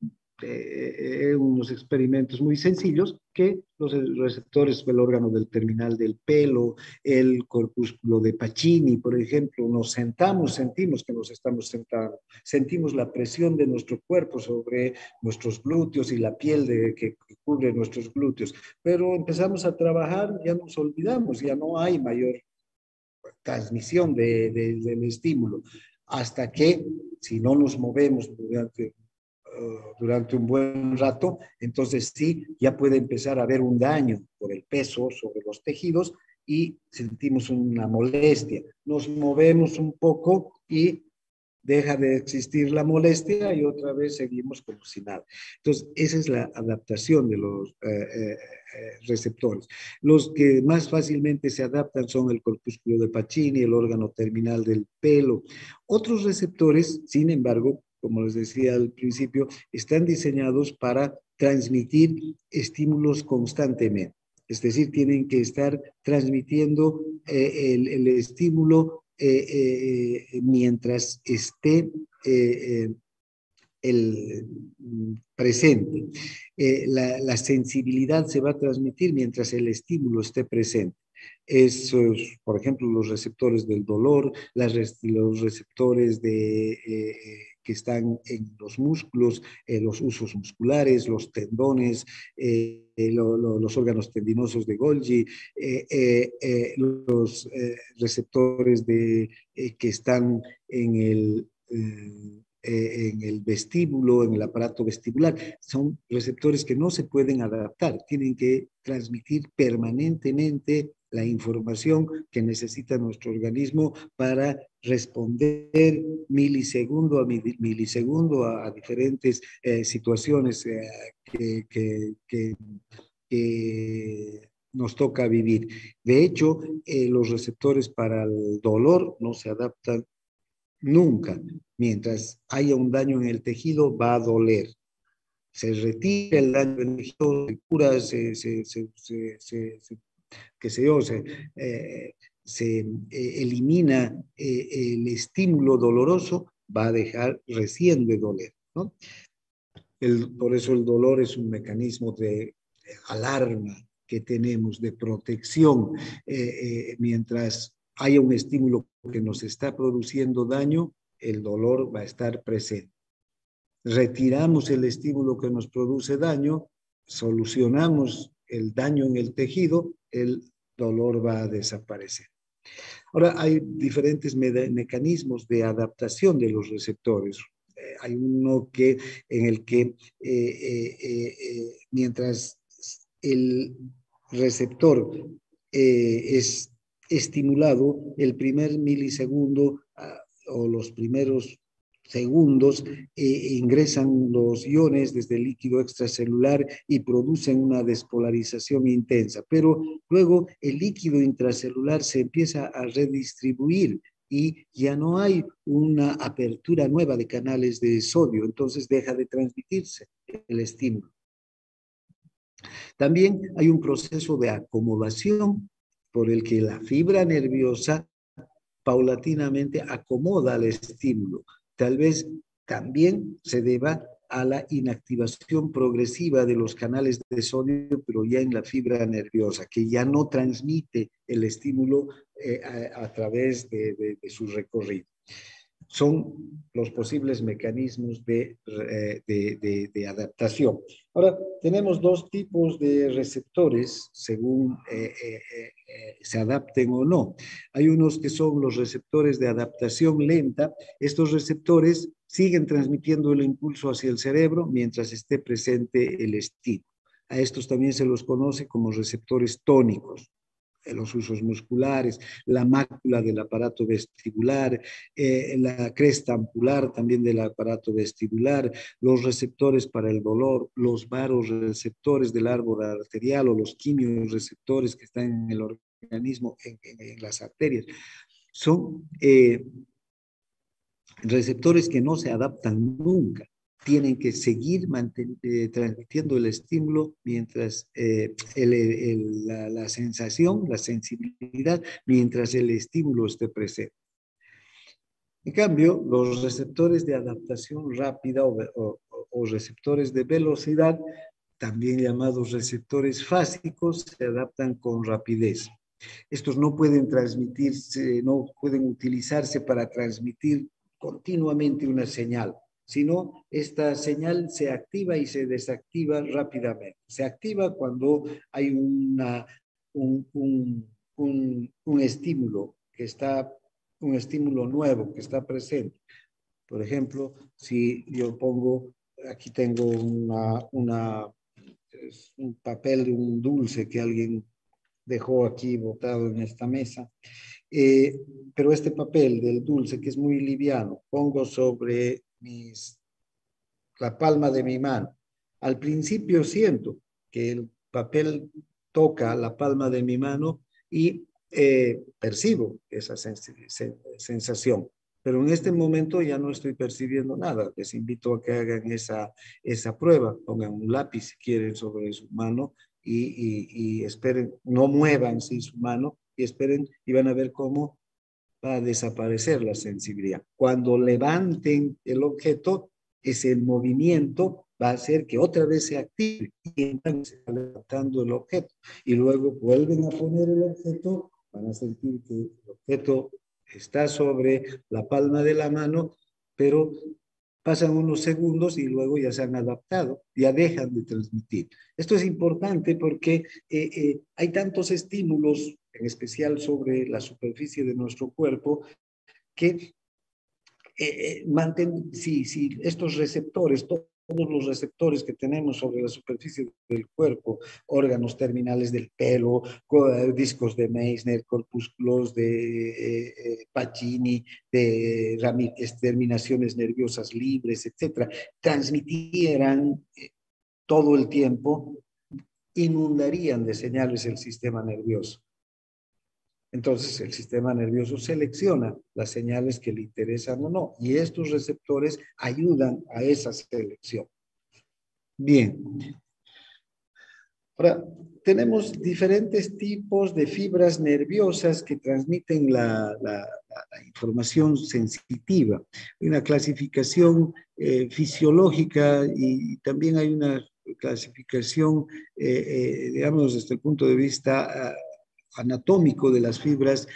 unos experimentos muy sencillos que los receptores del órgano del terminal del pelo, el corpúsculo de Pacini, por ejemplo, nos sentamos, sentimos que nos estamos sentando, sentimos la presión de nuestro cuerpo sobre nuestros glúteos y la piel que cubre nuestros glúteos, pero empezamos a trabajar, ya nos olvidamos, ya no hay mayor transmisión del estímulo, hasta que si no nos movemos durante un buen rato, entonces sí, ya puede empezar a haber un daño por el peso sobre los tejidos y sentimos una molestia. Nos movemos un poco y deja de existir la molestia y otra vez seguimos como si nada. Entonces, esa es la adaptación de los receptores. Los que más fácilmente se adaptan son el corpúsculo de Pacini, el órgano terminal del pelo. Otros receptores, sin embargo, como les decía al principio, están diseñados para transmitir estímulos constantemente. Es decir, tienen que estar transmitiendo el estímulo mientras esté el presente. La sensibilidad se va a transmitir mientras el estímulo esté presente. Esos, por ejemplo, los receptores del dolor, los receptores que están en los músculos, los usos musculares, los tendones, los órganos tendinosos de Golgi, los receptores que están en el vestíbulo, en el aparato vestibular. Son receptores que no se pueden adaptar, tienen que transmitir permanentemente la información que necesita nuestro organismo para responder milisegundo a milisegundo a diferentes situaciones que nos toca vivir. De hecho, los receptores para el dolor no se adaptan nunca. Mientras haya un daño en el tejido, va a doler. Se retira el daño en el tejido, se cura, qué sé yo, se elimina el estímulo doloroso, va a dejar recién de doler, ¿no? Por eso el dolor es un mecanismo de alarma que tenemos, de protección. Mientras haya un estímulo que nos está produciendo daño, el dolor va a estar presente. Retiramos el estímulo que nos produce daño, solucionamos el daño en el tejido, el dolor va a desaparecer. Ahora, hay diferentes mecanismos de adaptación de los receptores. Hay uno en el que mientras el receptor es estimulado, el primer milisegundo o los primeros segundos ingresan los iones desde el líquido extracelular y producen una despolarización intensa, pero luego el líquido intracelular se empieza a redistribuir y ya no hay una apertura nueva de canales de sodio, entonces deja de transmitirse el estímulo. También hay un proceso de acomodación por el que la fibra nerviosa paulatinamente acomoda al estímulo. Tal vez también se deba a la inactivación progresiva de los canales de sodio, pero ya en la fibra nerviosa, que ya no transmite el estímulo a través de su recorrido. Son los posibles mecanismos de adaptación. Ahora, tenemos dos tipos de receptores según se adapten o no. Hay unos que son los receptores de adaptación lenta. Estos receptores siguen transmitiendo el impulso hacia el cerebro mientras esté presente el estímulo. A estos también se los conoce como receptores tónicos. Los usos musculares, la mácula del aparato vestibular, la cresta ampular también del aparato vestibular, los receptores para el dolor, los varoreceptores del árbol arterial o los quimiorreceptores que están en el organismo, en las arterias. Son receptores que no se adaptan nunca. Tienen que seguir transmitiendo el estímulo mientras la sensación, la sensibilidad, mientras el estímulo esté presente. En cambio, los receptores de adaptación rápida o receptores de velocidad, también llamados receptores fásicos, se adaptan con rapidez. Estos no pueden transmitirse, no pueden utilizarse para transmitir continuamente una señal, sino esta señal se activa y se desactiva rápidamente. Se activa cuando hay un estímulo un estímulo nuevo que está presente. Por ejemplo, si yo pongo, aquí tengo un papel de un dulce que alguien dejó aquí botado en esta mesa, pero este papel del dulce, que es muy liviano, pongo sobre la palma de mi mano. Al principio siento que el papel toca la palma de mi mano y percibo esa sensación. Pero en este momento ya no estoy percibiendo nada. Les invito a que hagan esa prueba. Pongan un lápiz si quieren sobre su mano y esperen, no muevan sí, su mano y esperen y van a ver cómo va a desaparecer la sensibilidad. Cuando levanten el objeto, ese movimiento va a hacer que otra vez se active y entonces se está levantando el objeto. Y luego vuelven a poner el objeto, van a sentir que el objeto está sobre la palma de la mano, pero pasan unos segundos y luego ya se han adaptado, ya dejan de transmitir. Esto es importante porque hay tantos estímulos, en especial sobre la superficie de nuestro cuerpo, que si estos receptores, todos los receptores que tenemos sobre la superficie del cuerpo, órganos terminales del pelo, discos de Meissner, corpúsculos de Pacini, de terminaciones nerviosas libres, etcétera, transmitieran todo el tiempo, inundarían de señales el sistema nervioso. Entonces, el sistema nervioso selecciona las señales que le interesan o no, y estos receptores ayudan a esa selección. Bien. Ahora, tenemos diferentes tipos de fibras nerviosas que transmiten la información sensitiva. Hay una clasificación fisiológica y también hay una clasificación, digamos, desde el punto de vista anatómico de las fibras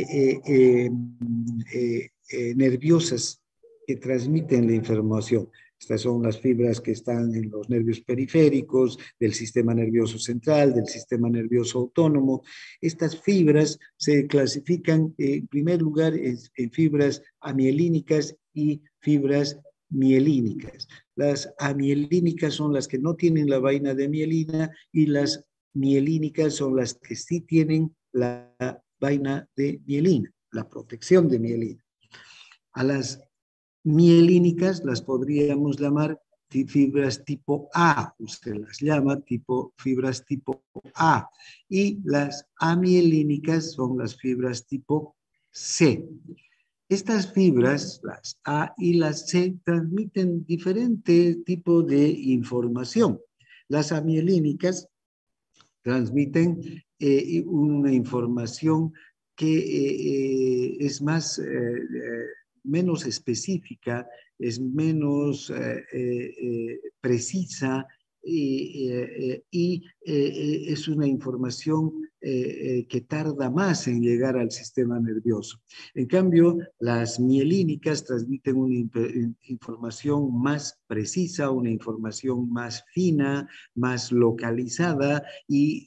nerviosas que transmiten la información. Estas son las fibras que están en los nervios periféricos, del sistema nervioso central, del sistema nervioso autónomo. Estas fibras se clasifican en primer lugar en fibras amielínicas y fibras mielínicas. Las amielínicas son las que no tienen la vaina de mielina y las mielínicas son las que sí tienen la vaina de mielina, la protección de mielina. A las mielínicas las podríamos llamar fibras tipo A, usted las llama fibras tipo A, y las amielínicas son las fibras tipo C. Estas fibras, las A y las C, transmiten diferente tipo de información. Las amielínicas transmiten una información que es menos específica, es menos precisa y es una información que tarda más en llegar al sistema nervioso. En cambio, las mielínicas transmiten una información más precisa, una información más fina, más localizada y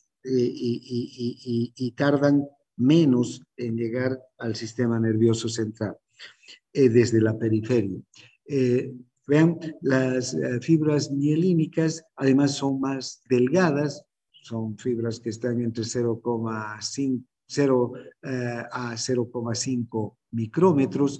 tardan menos en llegar al sistema nervioso central desde la periferia. Vean, las fibras mielínicas además son más delgadas, son fibras que están entre 0,5 a 0,5 micrómetros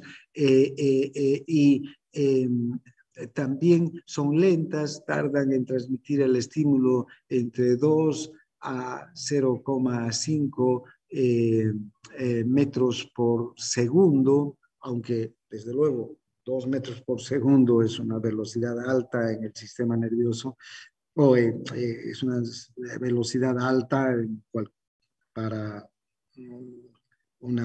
y también son lentas, tardan en transmitir el estímulo entre 2 a 0,5 metros por segundo, aunque desde luego 2 metros por segundo es una velocidad alta en el sistema nervioso, o es una velocidad alta para un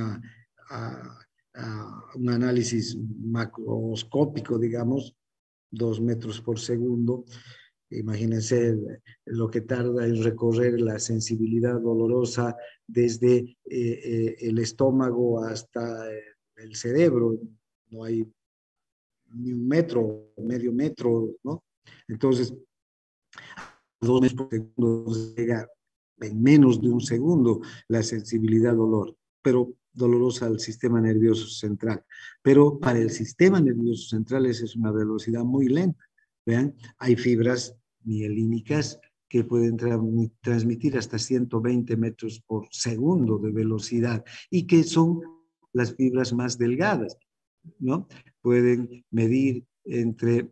análisis macroscópico, digamos, 2 metros por segundo. Imagínense lo que tarda en recorrer la sensibilidad dolorosa desde el estómago hasta el cerebro. No hay ni un metro, medio metro, ¿no? Entonces, 2 metros por segundo llega en menos de un segundo la sensibilidad dolorosa al sistema nervioso central. Pero para el sistema nervioso central esa es una velocidad muy lenta. Vean, hay fibras mielínicas que pueden transmitir hasta 120 metros por segundo de velocidad y que son las fibras más delgadas, ¿no? Pueden medir entre,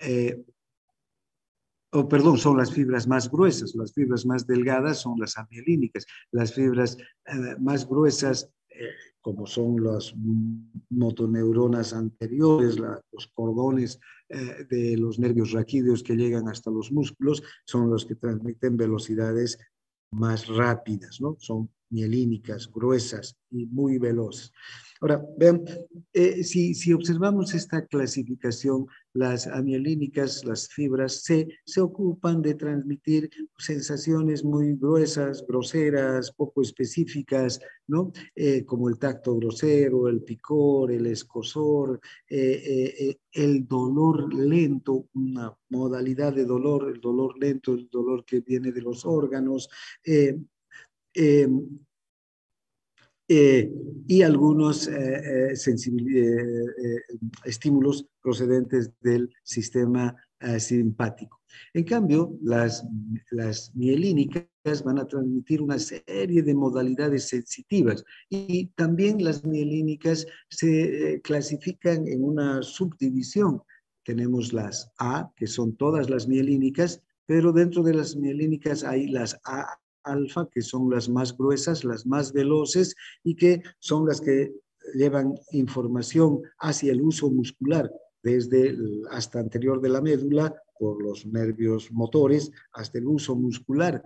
son las fibras más gruesas, las fibras más delgadas son las amielínicas, las fibras más gruesas como son las motoneuronas anteriores, los cordones de los nervios raquídeos que llegan hasta los músculos, son los que transmiten velocidades más rápidas, ¿no? Son mielínicas, gruesas y muy veloces. Ahora, vean, si observamos esta clasificación, las amielínicas, las fibras, se ocupan de transmitir sensaciones muy gruesas, groseras, poco específicas, ¿no? Como el tacto grosero, el picor, el escozor, el dolor lento, una modalidad de dolor, el dolor lento, el dolor que viene de los órganos, y algunos estímulos procedentes del sistema simpático. En cambio, las mielínicas van a transmitir una serie de modalidades sensitivas y también las mielínicas se clasifican en una subdivisión. Tenemos las A, que son todas las mielínicas, pero dentro de las mielínicas hay las A alfa, que son las más gruesas, las más veloces y que son las que llevan información hacia el uso muscular, desde hasta anterior de la médula, por los nervios motores, hasta el uso muscular,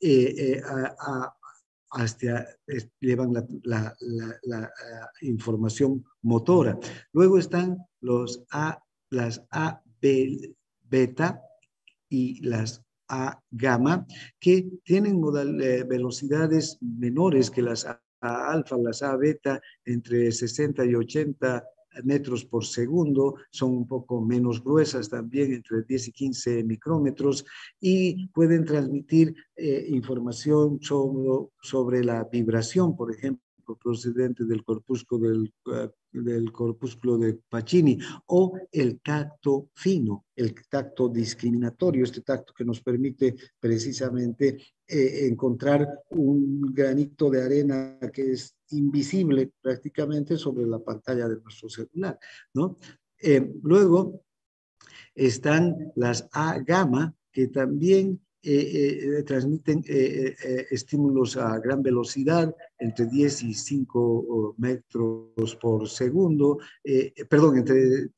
hasta llevan la información motora. Luego están las A beta y las A gamma, que tienen velocidades menores que las A alfa, las A beta, entre 60 y 80 metros por segundo, son un poco menos gruesas también, entre 10 y 15 micrómetros, y pueden transmitir información sobre la vibración, por ejemplo, procedente del corpúsculo de Pacini, o el tacto fino, el tacto discriminatorio, este tacto que nos permite precisamente encontrar un granito de arena que es invisible prácticamente sobre la pantalla de nuestro celular, ¿no? Luego están las A gamma, que también transmiten estímulos a gran velocidad, entre 10 y 5 metros por segundo, entre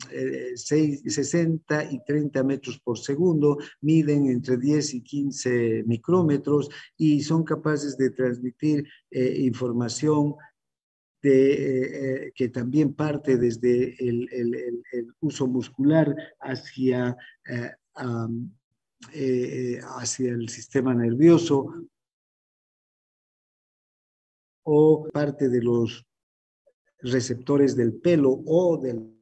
60 y 30 metros por segundo, miden entre 10 y 15 micrómetros y son capaces de transmitir información que también parte desde el uso muscular hacia hacia el sistema nervioso, o parte de los receptores del pelo o del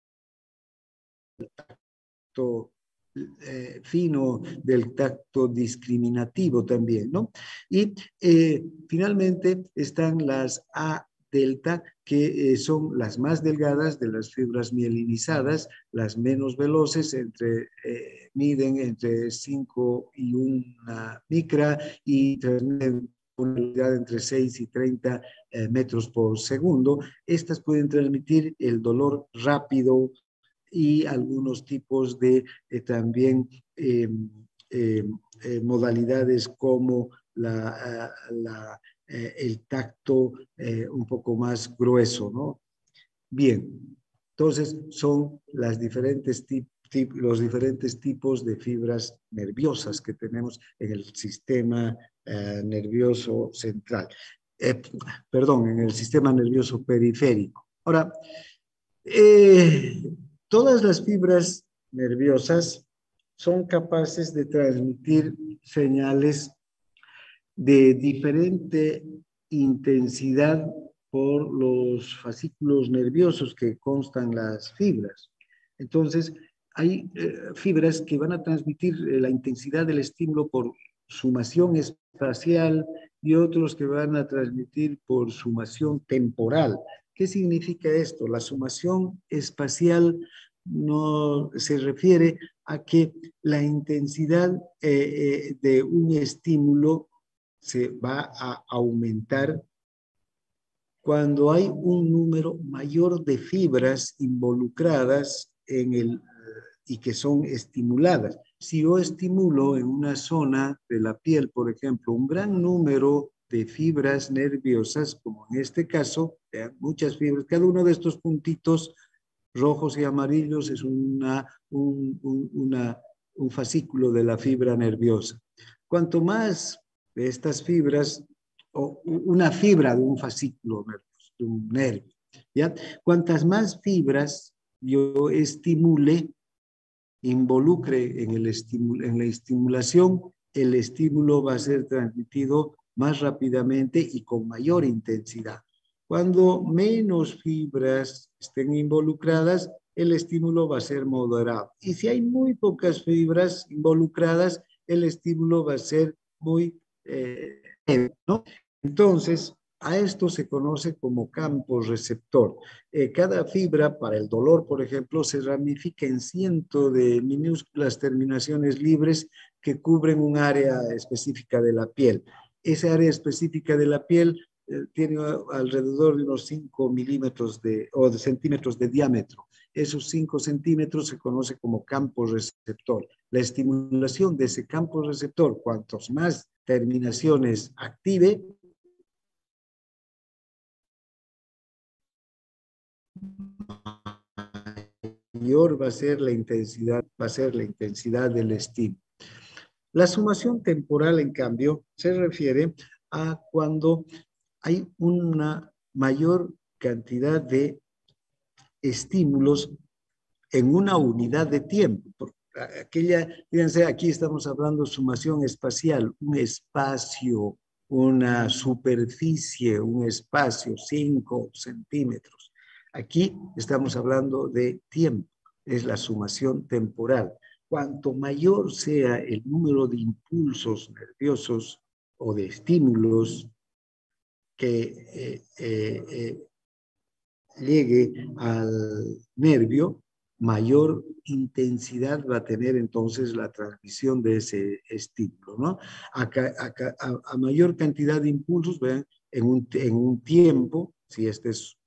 tacto fino, del tacto discriminativo también, ¿no? Y finalmente están las A delta, que son las más delgadas de las fibras mielinizadas, las menos veloces, miden entre 5 y 1 micra y transmiten una velocidad entre 6 y 30 metros por segundo. Estas pueden transmitir el dolor rápido y algunos tipos de también modalidades como el tacto un poco más grueso, ¿no? Bien, entonces son los diferentes tipos de fibras nerviosas que tenemos en el sistema nervioso central. En el sistema nervioso periférico. Ahora, todas las fibras nerviosas son capaces de transmitir señales de diferente intensidad por los fascículos nerviosos que constan las fibras. Entonces, hay fibras que van a transmitir la intensidad del estímulo por sumación espacial y otros que van a transmitir por sumación temporal. ¿Qué significa esto? La sumación espacial no se refiere a que la intensidad de un estímulo se va a aumentar cuando hay un número mayor de fibras involucradas y que son estimuladas. Si yo estimulo en una zona de la piel, por ejemplo, un gran número de fibras nerviosas, como en este caso, ¿vean? Muchas fibras. Cada uno de estos puntitos rojos y amarillos es un fascículo de la fibra nerviosa. Cuanto más de estas fibras, o una fibra de un fascículo nervioso, de un nervio, ¿ya? Cuantas más fibras yo estimule, involucre en la estimulación, el estímulo va a ser transmitido más rápidamente y con mayor intensidad. Cuando menos fibras estén involucradas, el estímulo va a ser moderado. Y si hay muy pocas fibras involucradas, el estímulo va a ser muy leve, ¿no? Entonces, a esto se conoce como campo receptor. Cada fibra para el dolor, por ejemplo, se ramifica en cientos de minúsculas terminaciones libres que cubren un área específica de la piel. Esa área específica de la piel tiene alrededor de unos 5 milímetros o de centímetros de diámetro. Esos 5 centímetros se conoce como campo receptor. La estimulación de ese campo receptor, cuantos más terminaciones active, mayor va a ser la intensidad del estímulo. La sumación temporal, en cambio, se refiere a cuando hay una mayor cantidad de estímulos en una unidad de tiempo. Fíjense, aquí estamos hablando de sumación espacial, un espacio, una superficie, un espacio, 5 centímetros. Aquí estamos hablando de tiempo, es la sumación temporal. Cuanto mayor sea el número de impulsos nerviosos o de estímulos que llegue al nervio, mayor intensidad va a tener entonces la transmisión de ese estímulo, ¿no? A mayor cantidad de impulsos, vean, en un tiempo, si esto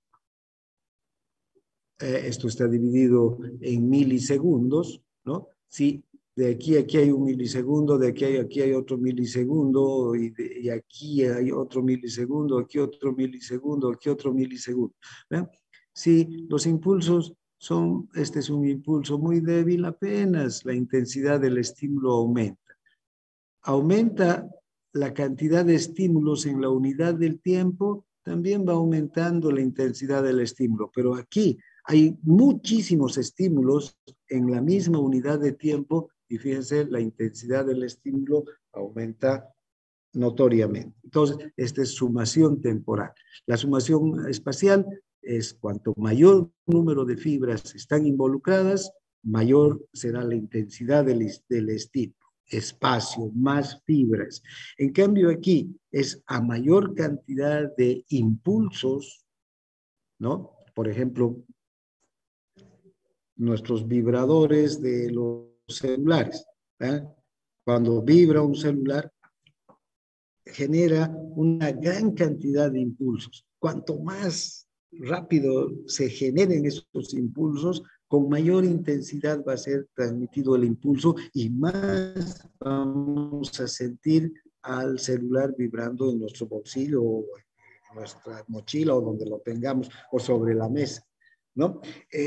está dividido en milisegundos, ¿no? Si de aquí a aquí hay un milisegundo, de aquí hay otro milisegundo, y aquí hay otro milisegundo, aquí otro milisegundo, aquí otro milisegundo. ¿Ven? Si los impulsos este es un impulso muy débil, apenas la intensidad del estímulo aumenta. Aumenta la cantidad de estímulos en la unidad del tiempo, también va aumentando la intensidad del estímulo, pero aquí hay muchísimos estímulos en la misma unidad de tiempo y fíjense, la intensidad del estímulo aumenta notoriamente. Entonces, esta es sumación temporal. La sumación espacial es cuanto mayor número de fibras están involucradas, mayor será la intensidad del estímulo. Espacio, más fibras. En cambio, aquí es a mayor cantidad de impulsos, ¿no? Por ejemplo, nuestros vibradores de los celulares. ¿Eh? Cuando vibra un celular, genera una gran cantidad de impulsos. Cuanto más rápido se generen esos impulsos, con mayor intensidad va a ser transmitido el impulso y más vamos a sentir al celular vibrando en nuestro bolsillo o en nuestra mochila o donde lo tengamos o sobre la mesa, ¿no?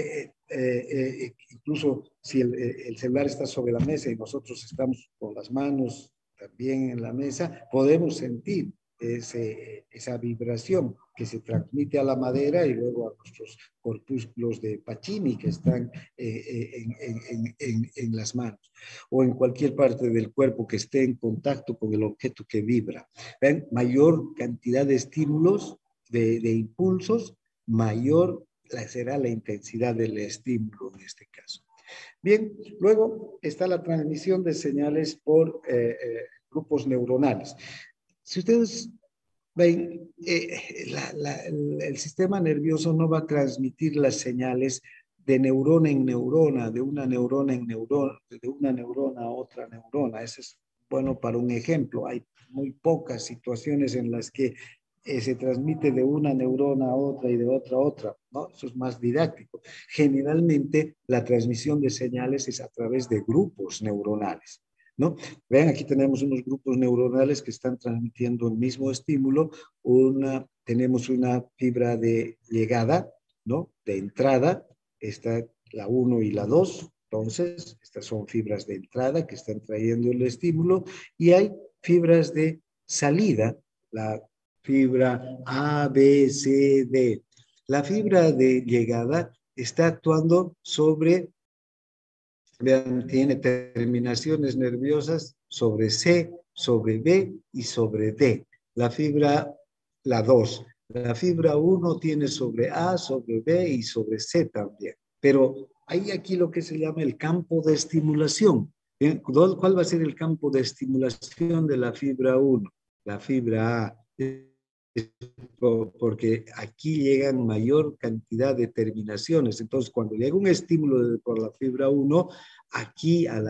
Incluso si el celular está sobre la mesa y nosotros estamos con las manos también en la mesa, podemos sentir esa vibración que se transmite a la madera y luego a nuestros corpúsculos de Pacini que están en las manos o en cualquier parte del cuerpo que esté en contacto con el objeto que vibra. ¿Ven? Mayor cantidad de estímulos, de impulsos, mayor será la intensidad del estímulo en este caso. Bien, luego está la transmisión de señales por grupos neuronales. Si ustedes ven, el sistema nervioso no va a transmitir las señales de neurona en neurona, de una neurona en neurona, de una neurona a otra neurona. Eso es bueno para un ejemplo. Hay muy pocas situaciones en las que se transmite de una neurona a otra y de otra a otra, ¿no? Eso es más didáctico. Generalmente la transmisión de señales es a través de grupos neuronales, ¿no? Vean, aquí tenemos unos grupos neuronales que están transmitiendo el mismo estímulo, una tenemos una fibra de llegada, ¿no? De entrada, está la 1 y la 2. Entonces, estas son fibras de entrada que están trayendo el estímulo, y hay fibras de salida, la fibra A, B, C, D. La fibra de llegada está actuando sobre, vean, tiene terminaciones nerviosas sobre C, sobre B y sobre D. La 2. La fibra 1 tiene sobre A, sobre B y sobre C también. Pero hay aquí lo que se llama el campo de estimulación. ¿Cuál va a ser el campo de estimulación de la fibra 1? La fibra A. Porque aquí llegan mayor cantidad de terminaciones. Entonces, cuando llega un estímulo por la fibra 1, aquí a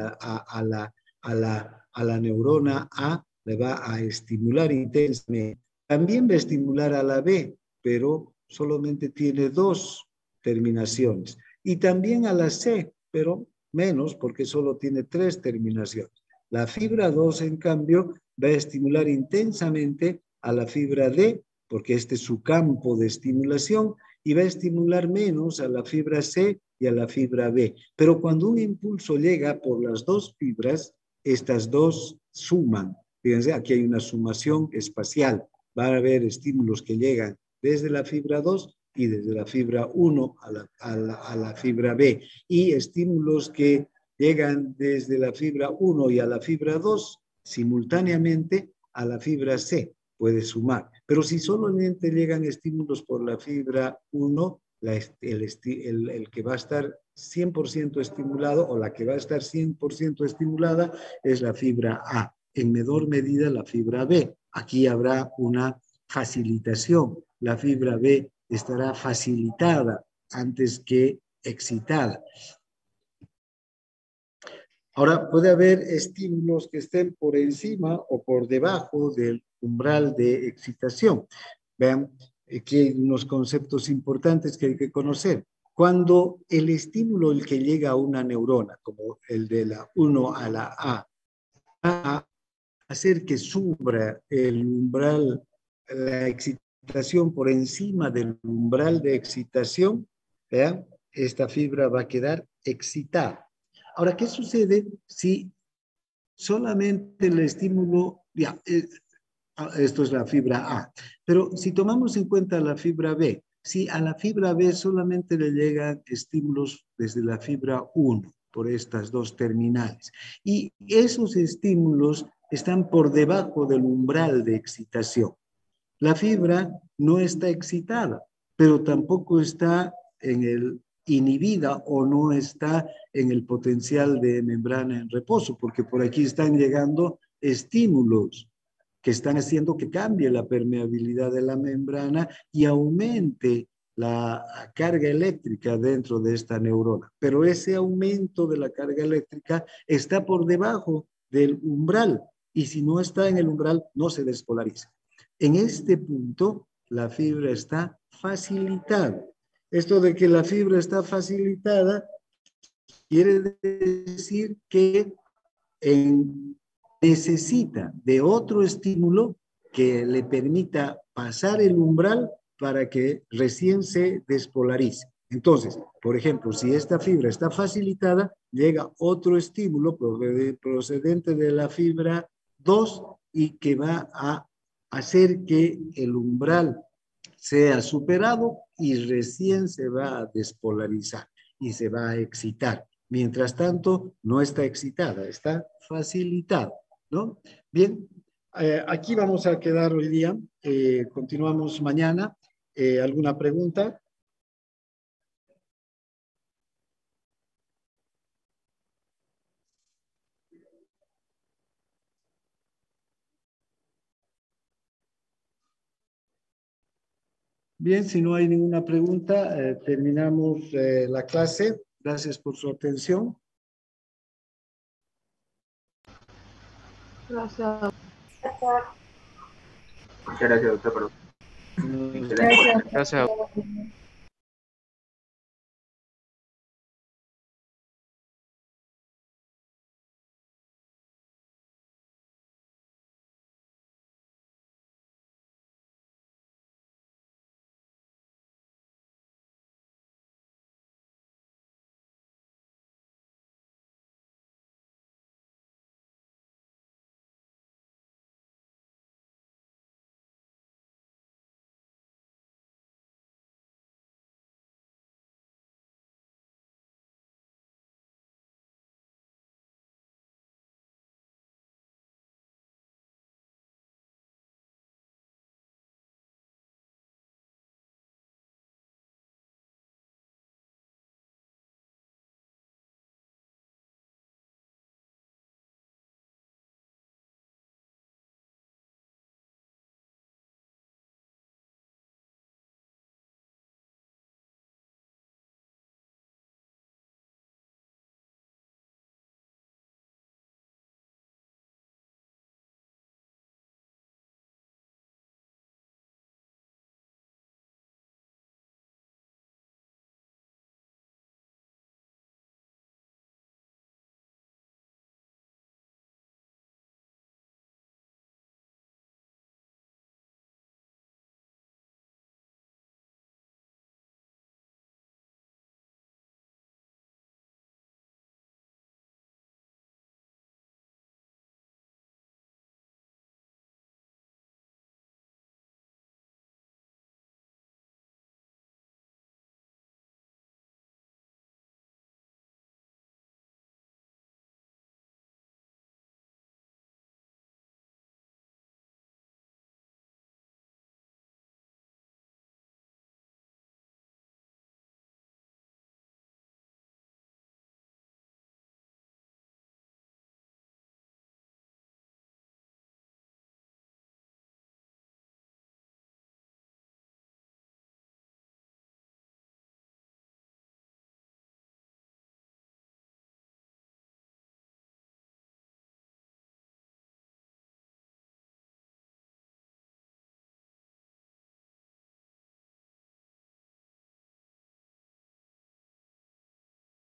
la neurona A le va a estimular intensamente. También va a estimular a la B, pero solamente tiene 2 terminaciones. Y también a la C, pero menos porque solo tiene 3 terminaciones. La fibra 2, en cambio, va a estimular intensamente a la fibra D, porque este es su campo de estimulación, y va a estimular menos a la fibra C y a la fibra B. Pero cuando un impulso llega por las 2 fibras, estas 2 suman. Fíjense, aquí hay una sumación espacial. Van a haber estímulos que llegan desde la fibra 2 y desde la fibra 1 a la fibra B. Y estímulos que llegan desde la fibra 1 y a la fibra 2 simultáneamente a la fibra C. Puede sumar. Pero si solamente llegan estímulos por la fibra 1, el que va a estar 100% estimulado, o la que va a estar 100% estimulada, es la fibra A. En menor medida la fibra B. Aquí habrá una facilitación. La fibra B estará facilitada antes que excitada. Ahora, puede haber estímulos que estén por encima o por debajo del umbral de excitación. Vean, aquí hay unos conceptos importantes que hay que conocer. Cuando el estímulo, el que llega a una neurona, como el de la 1 a la A, va a hacer que suba el umbral, la excitación por encima del umbral de excitación, vean, esta fibra va a quedar excitada. Ahora, ¿qué sucede si solamente el estímulo, esto es la fibra A, pero si tomamos en cuenta la fibra B, si a la fibra B solamente le llegan estímulos desde la fibra 1, por estas 2 terminales, y esos estímulos están por debajo del umbral de excitación, la fibra no está excitada, pero tampoco está inhibida o no está en el potencial de membrana en reposo, porque por aquí están llegando estímulos que están haciendo que cambie la permeabilidad de la membrana y aumente la carga eléctrica dentro de esta neurona. Pero ese aumento de la carga eléctrica está por debajo del umbral, y si no está en el umbral, no se despolariza. En este punto, la fibra está facilitada. Esto de que la fibra está facilitada quiere decir que necesita de otro estímulo que le permita pasar el umbral para que recién se despolarice. Entonces, por ejemplo, si esta fibra está facilitada, llega otro estímulo procedente de la fibra 2 y que va a hacer que el umbral sea superado y recién se va a despolarizar y se va a excitar. Mientras tanto, no está excitada, está facilitada, ¿no? Bien, aquí vamos a quedar hoy día. Continuamos mañana. ¿Alguna pregunta? Bien, si no hay ninguna pregunta, terminamos la clase. Gracias por su atención. Muchas gracias, doctor. Nos Excelente. Gracias.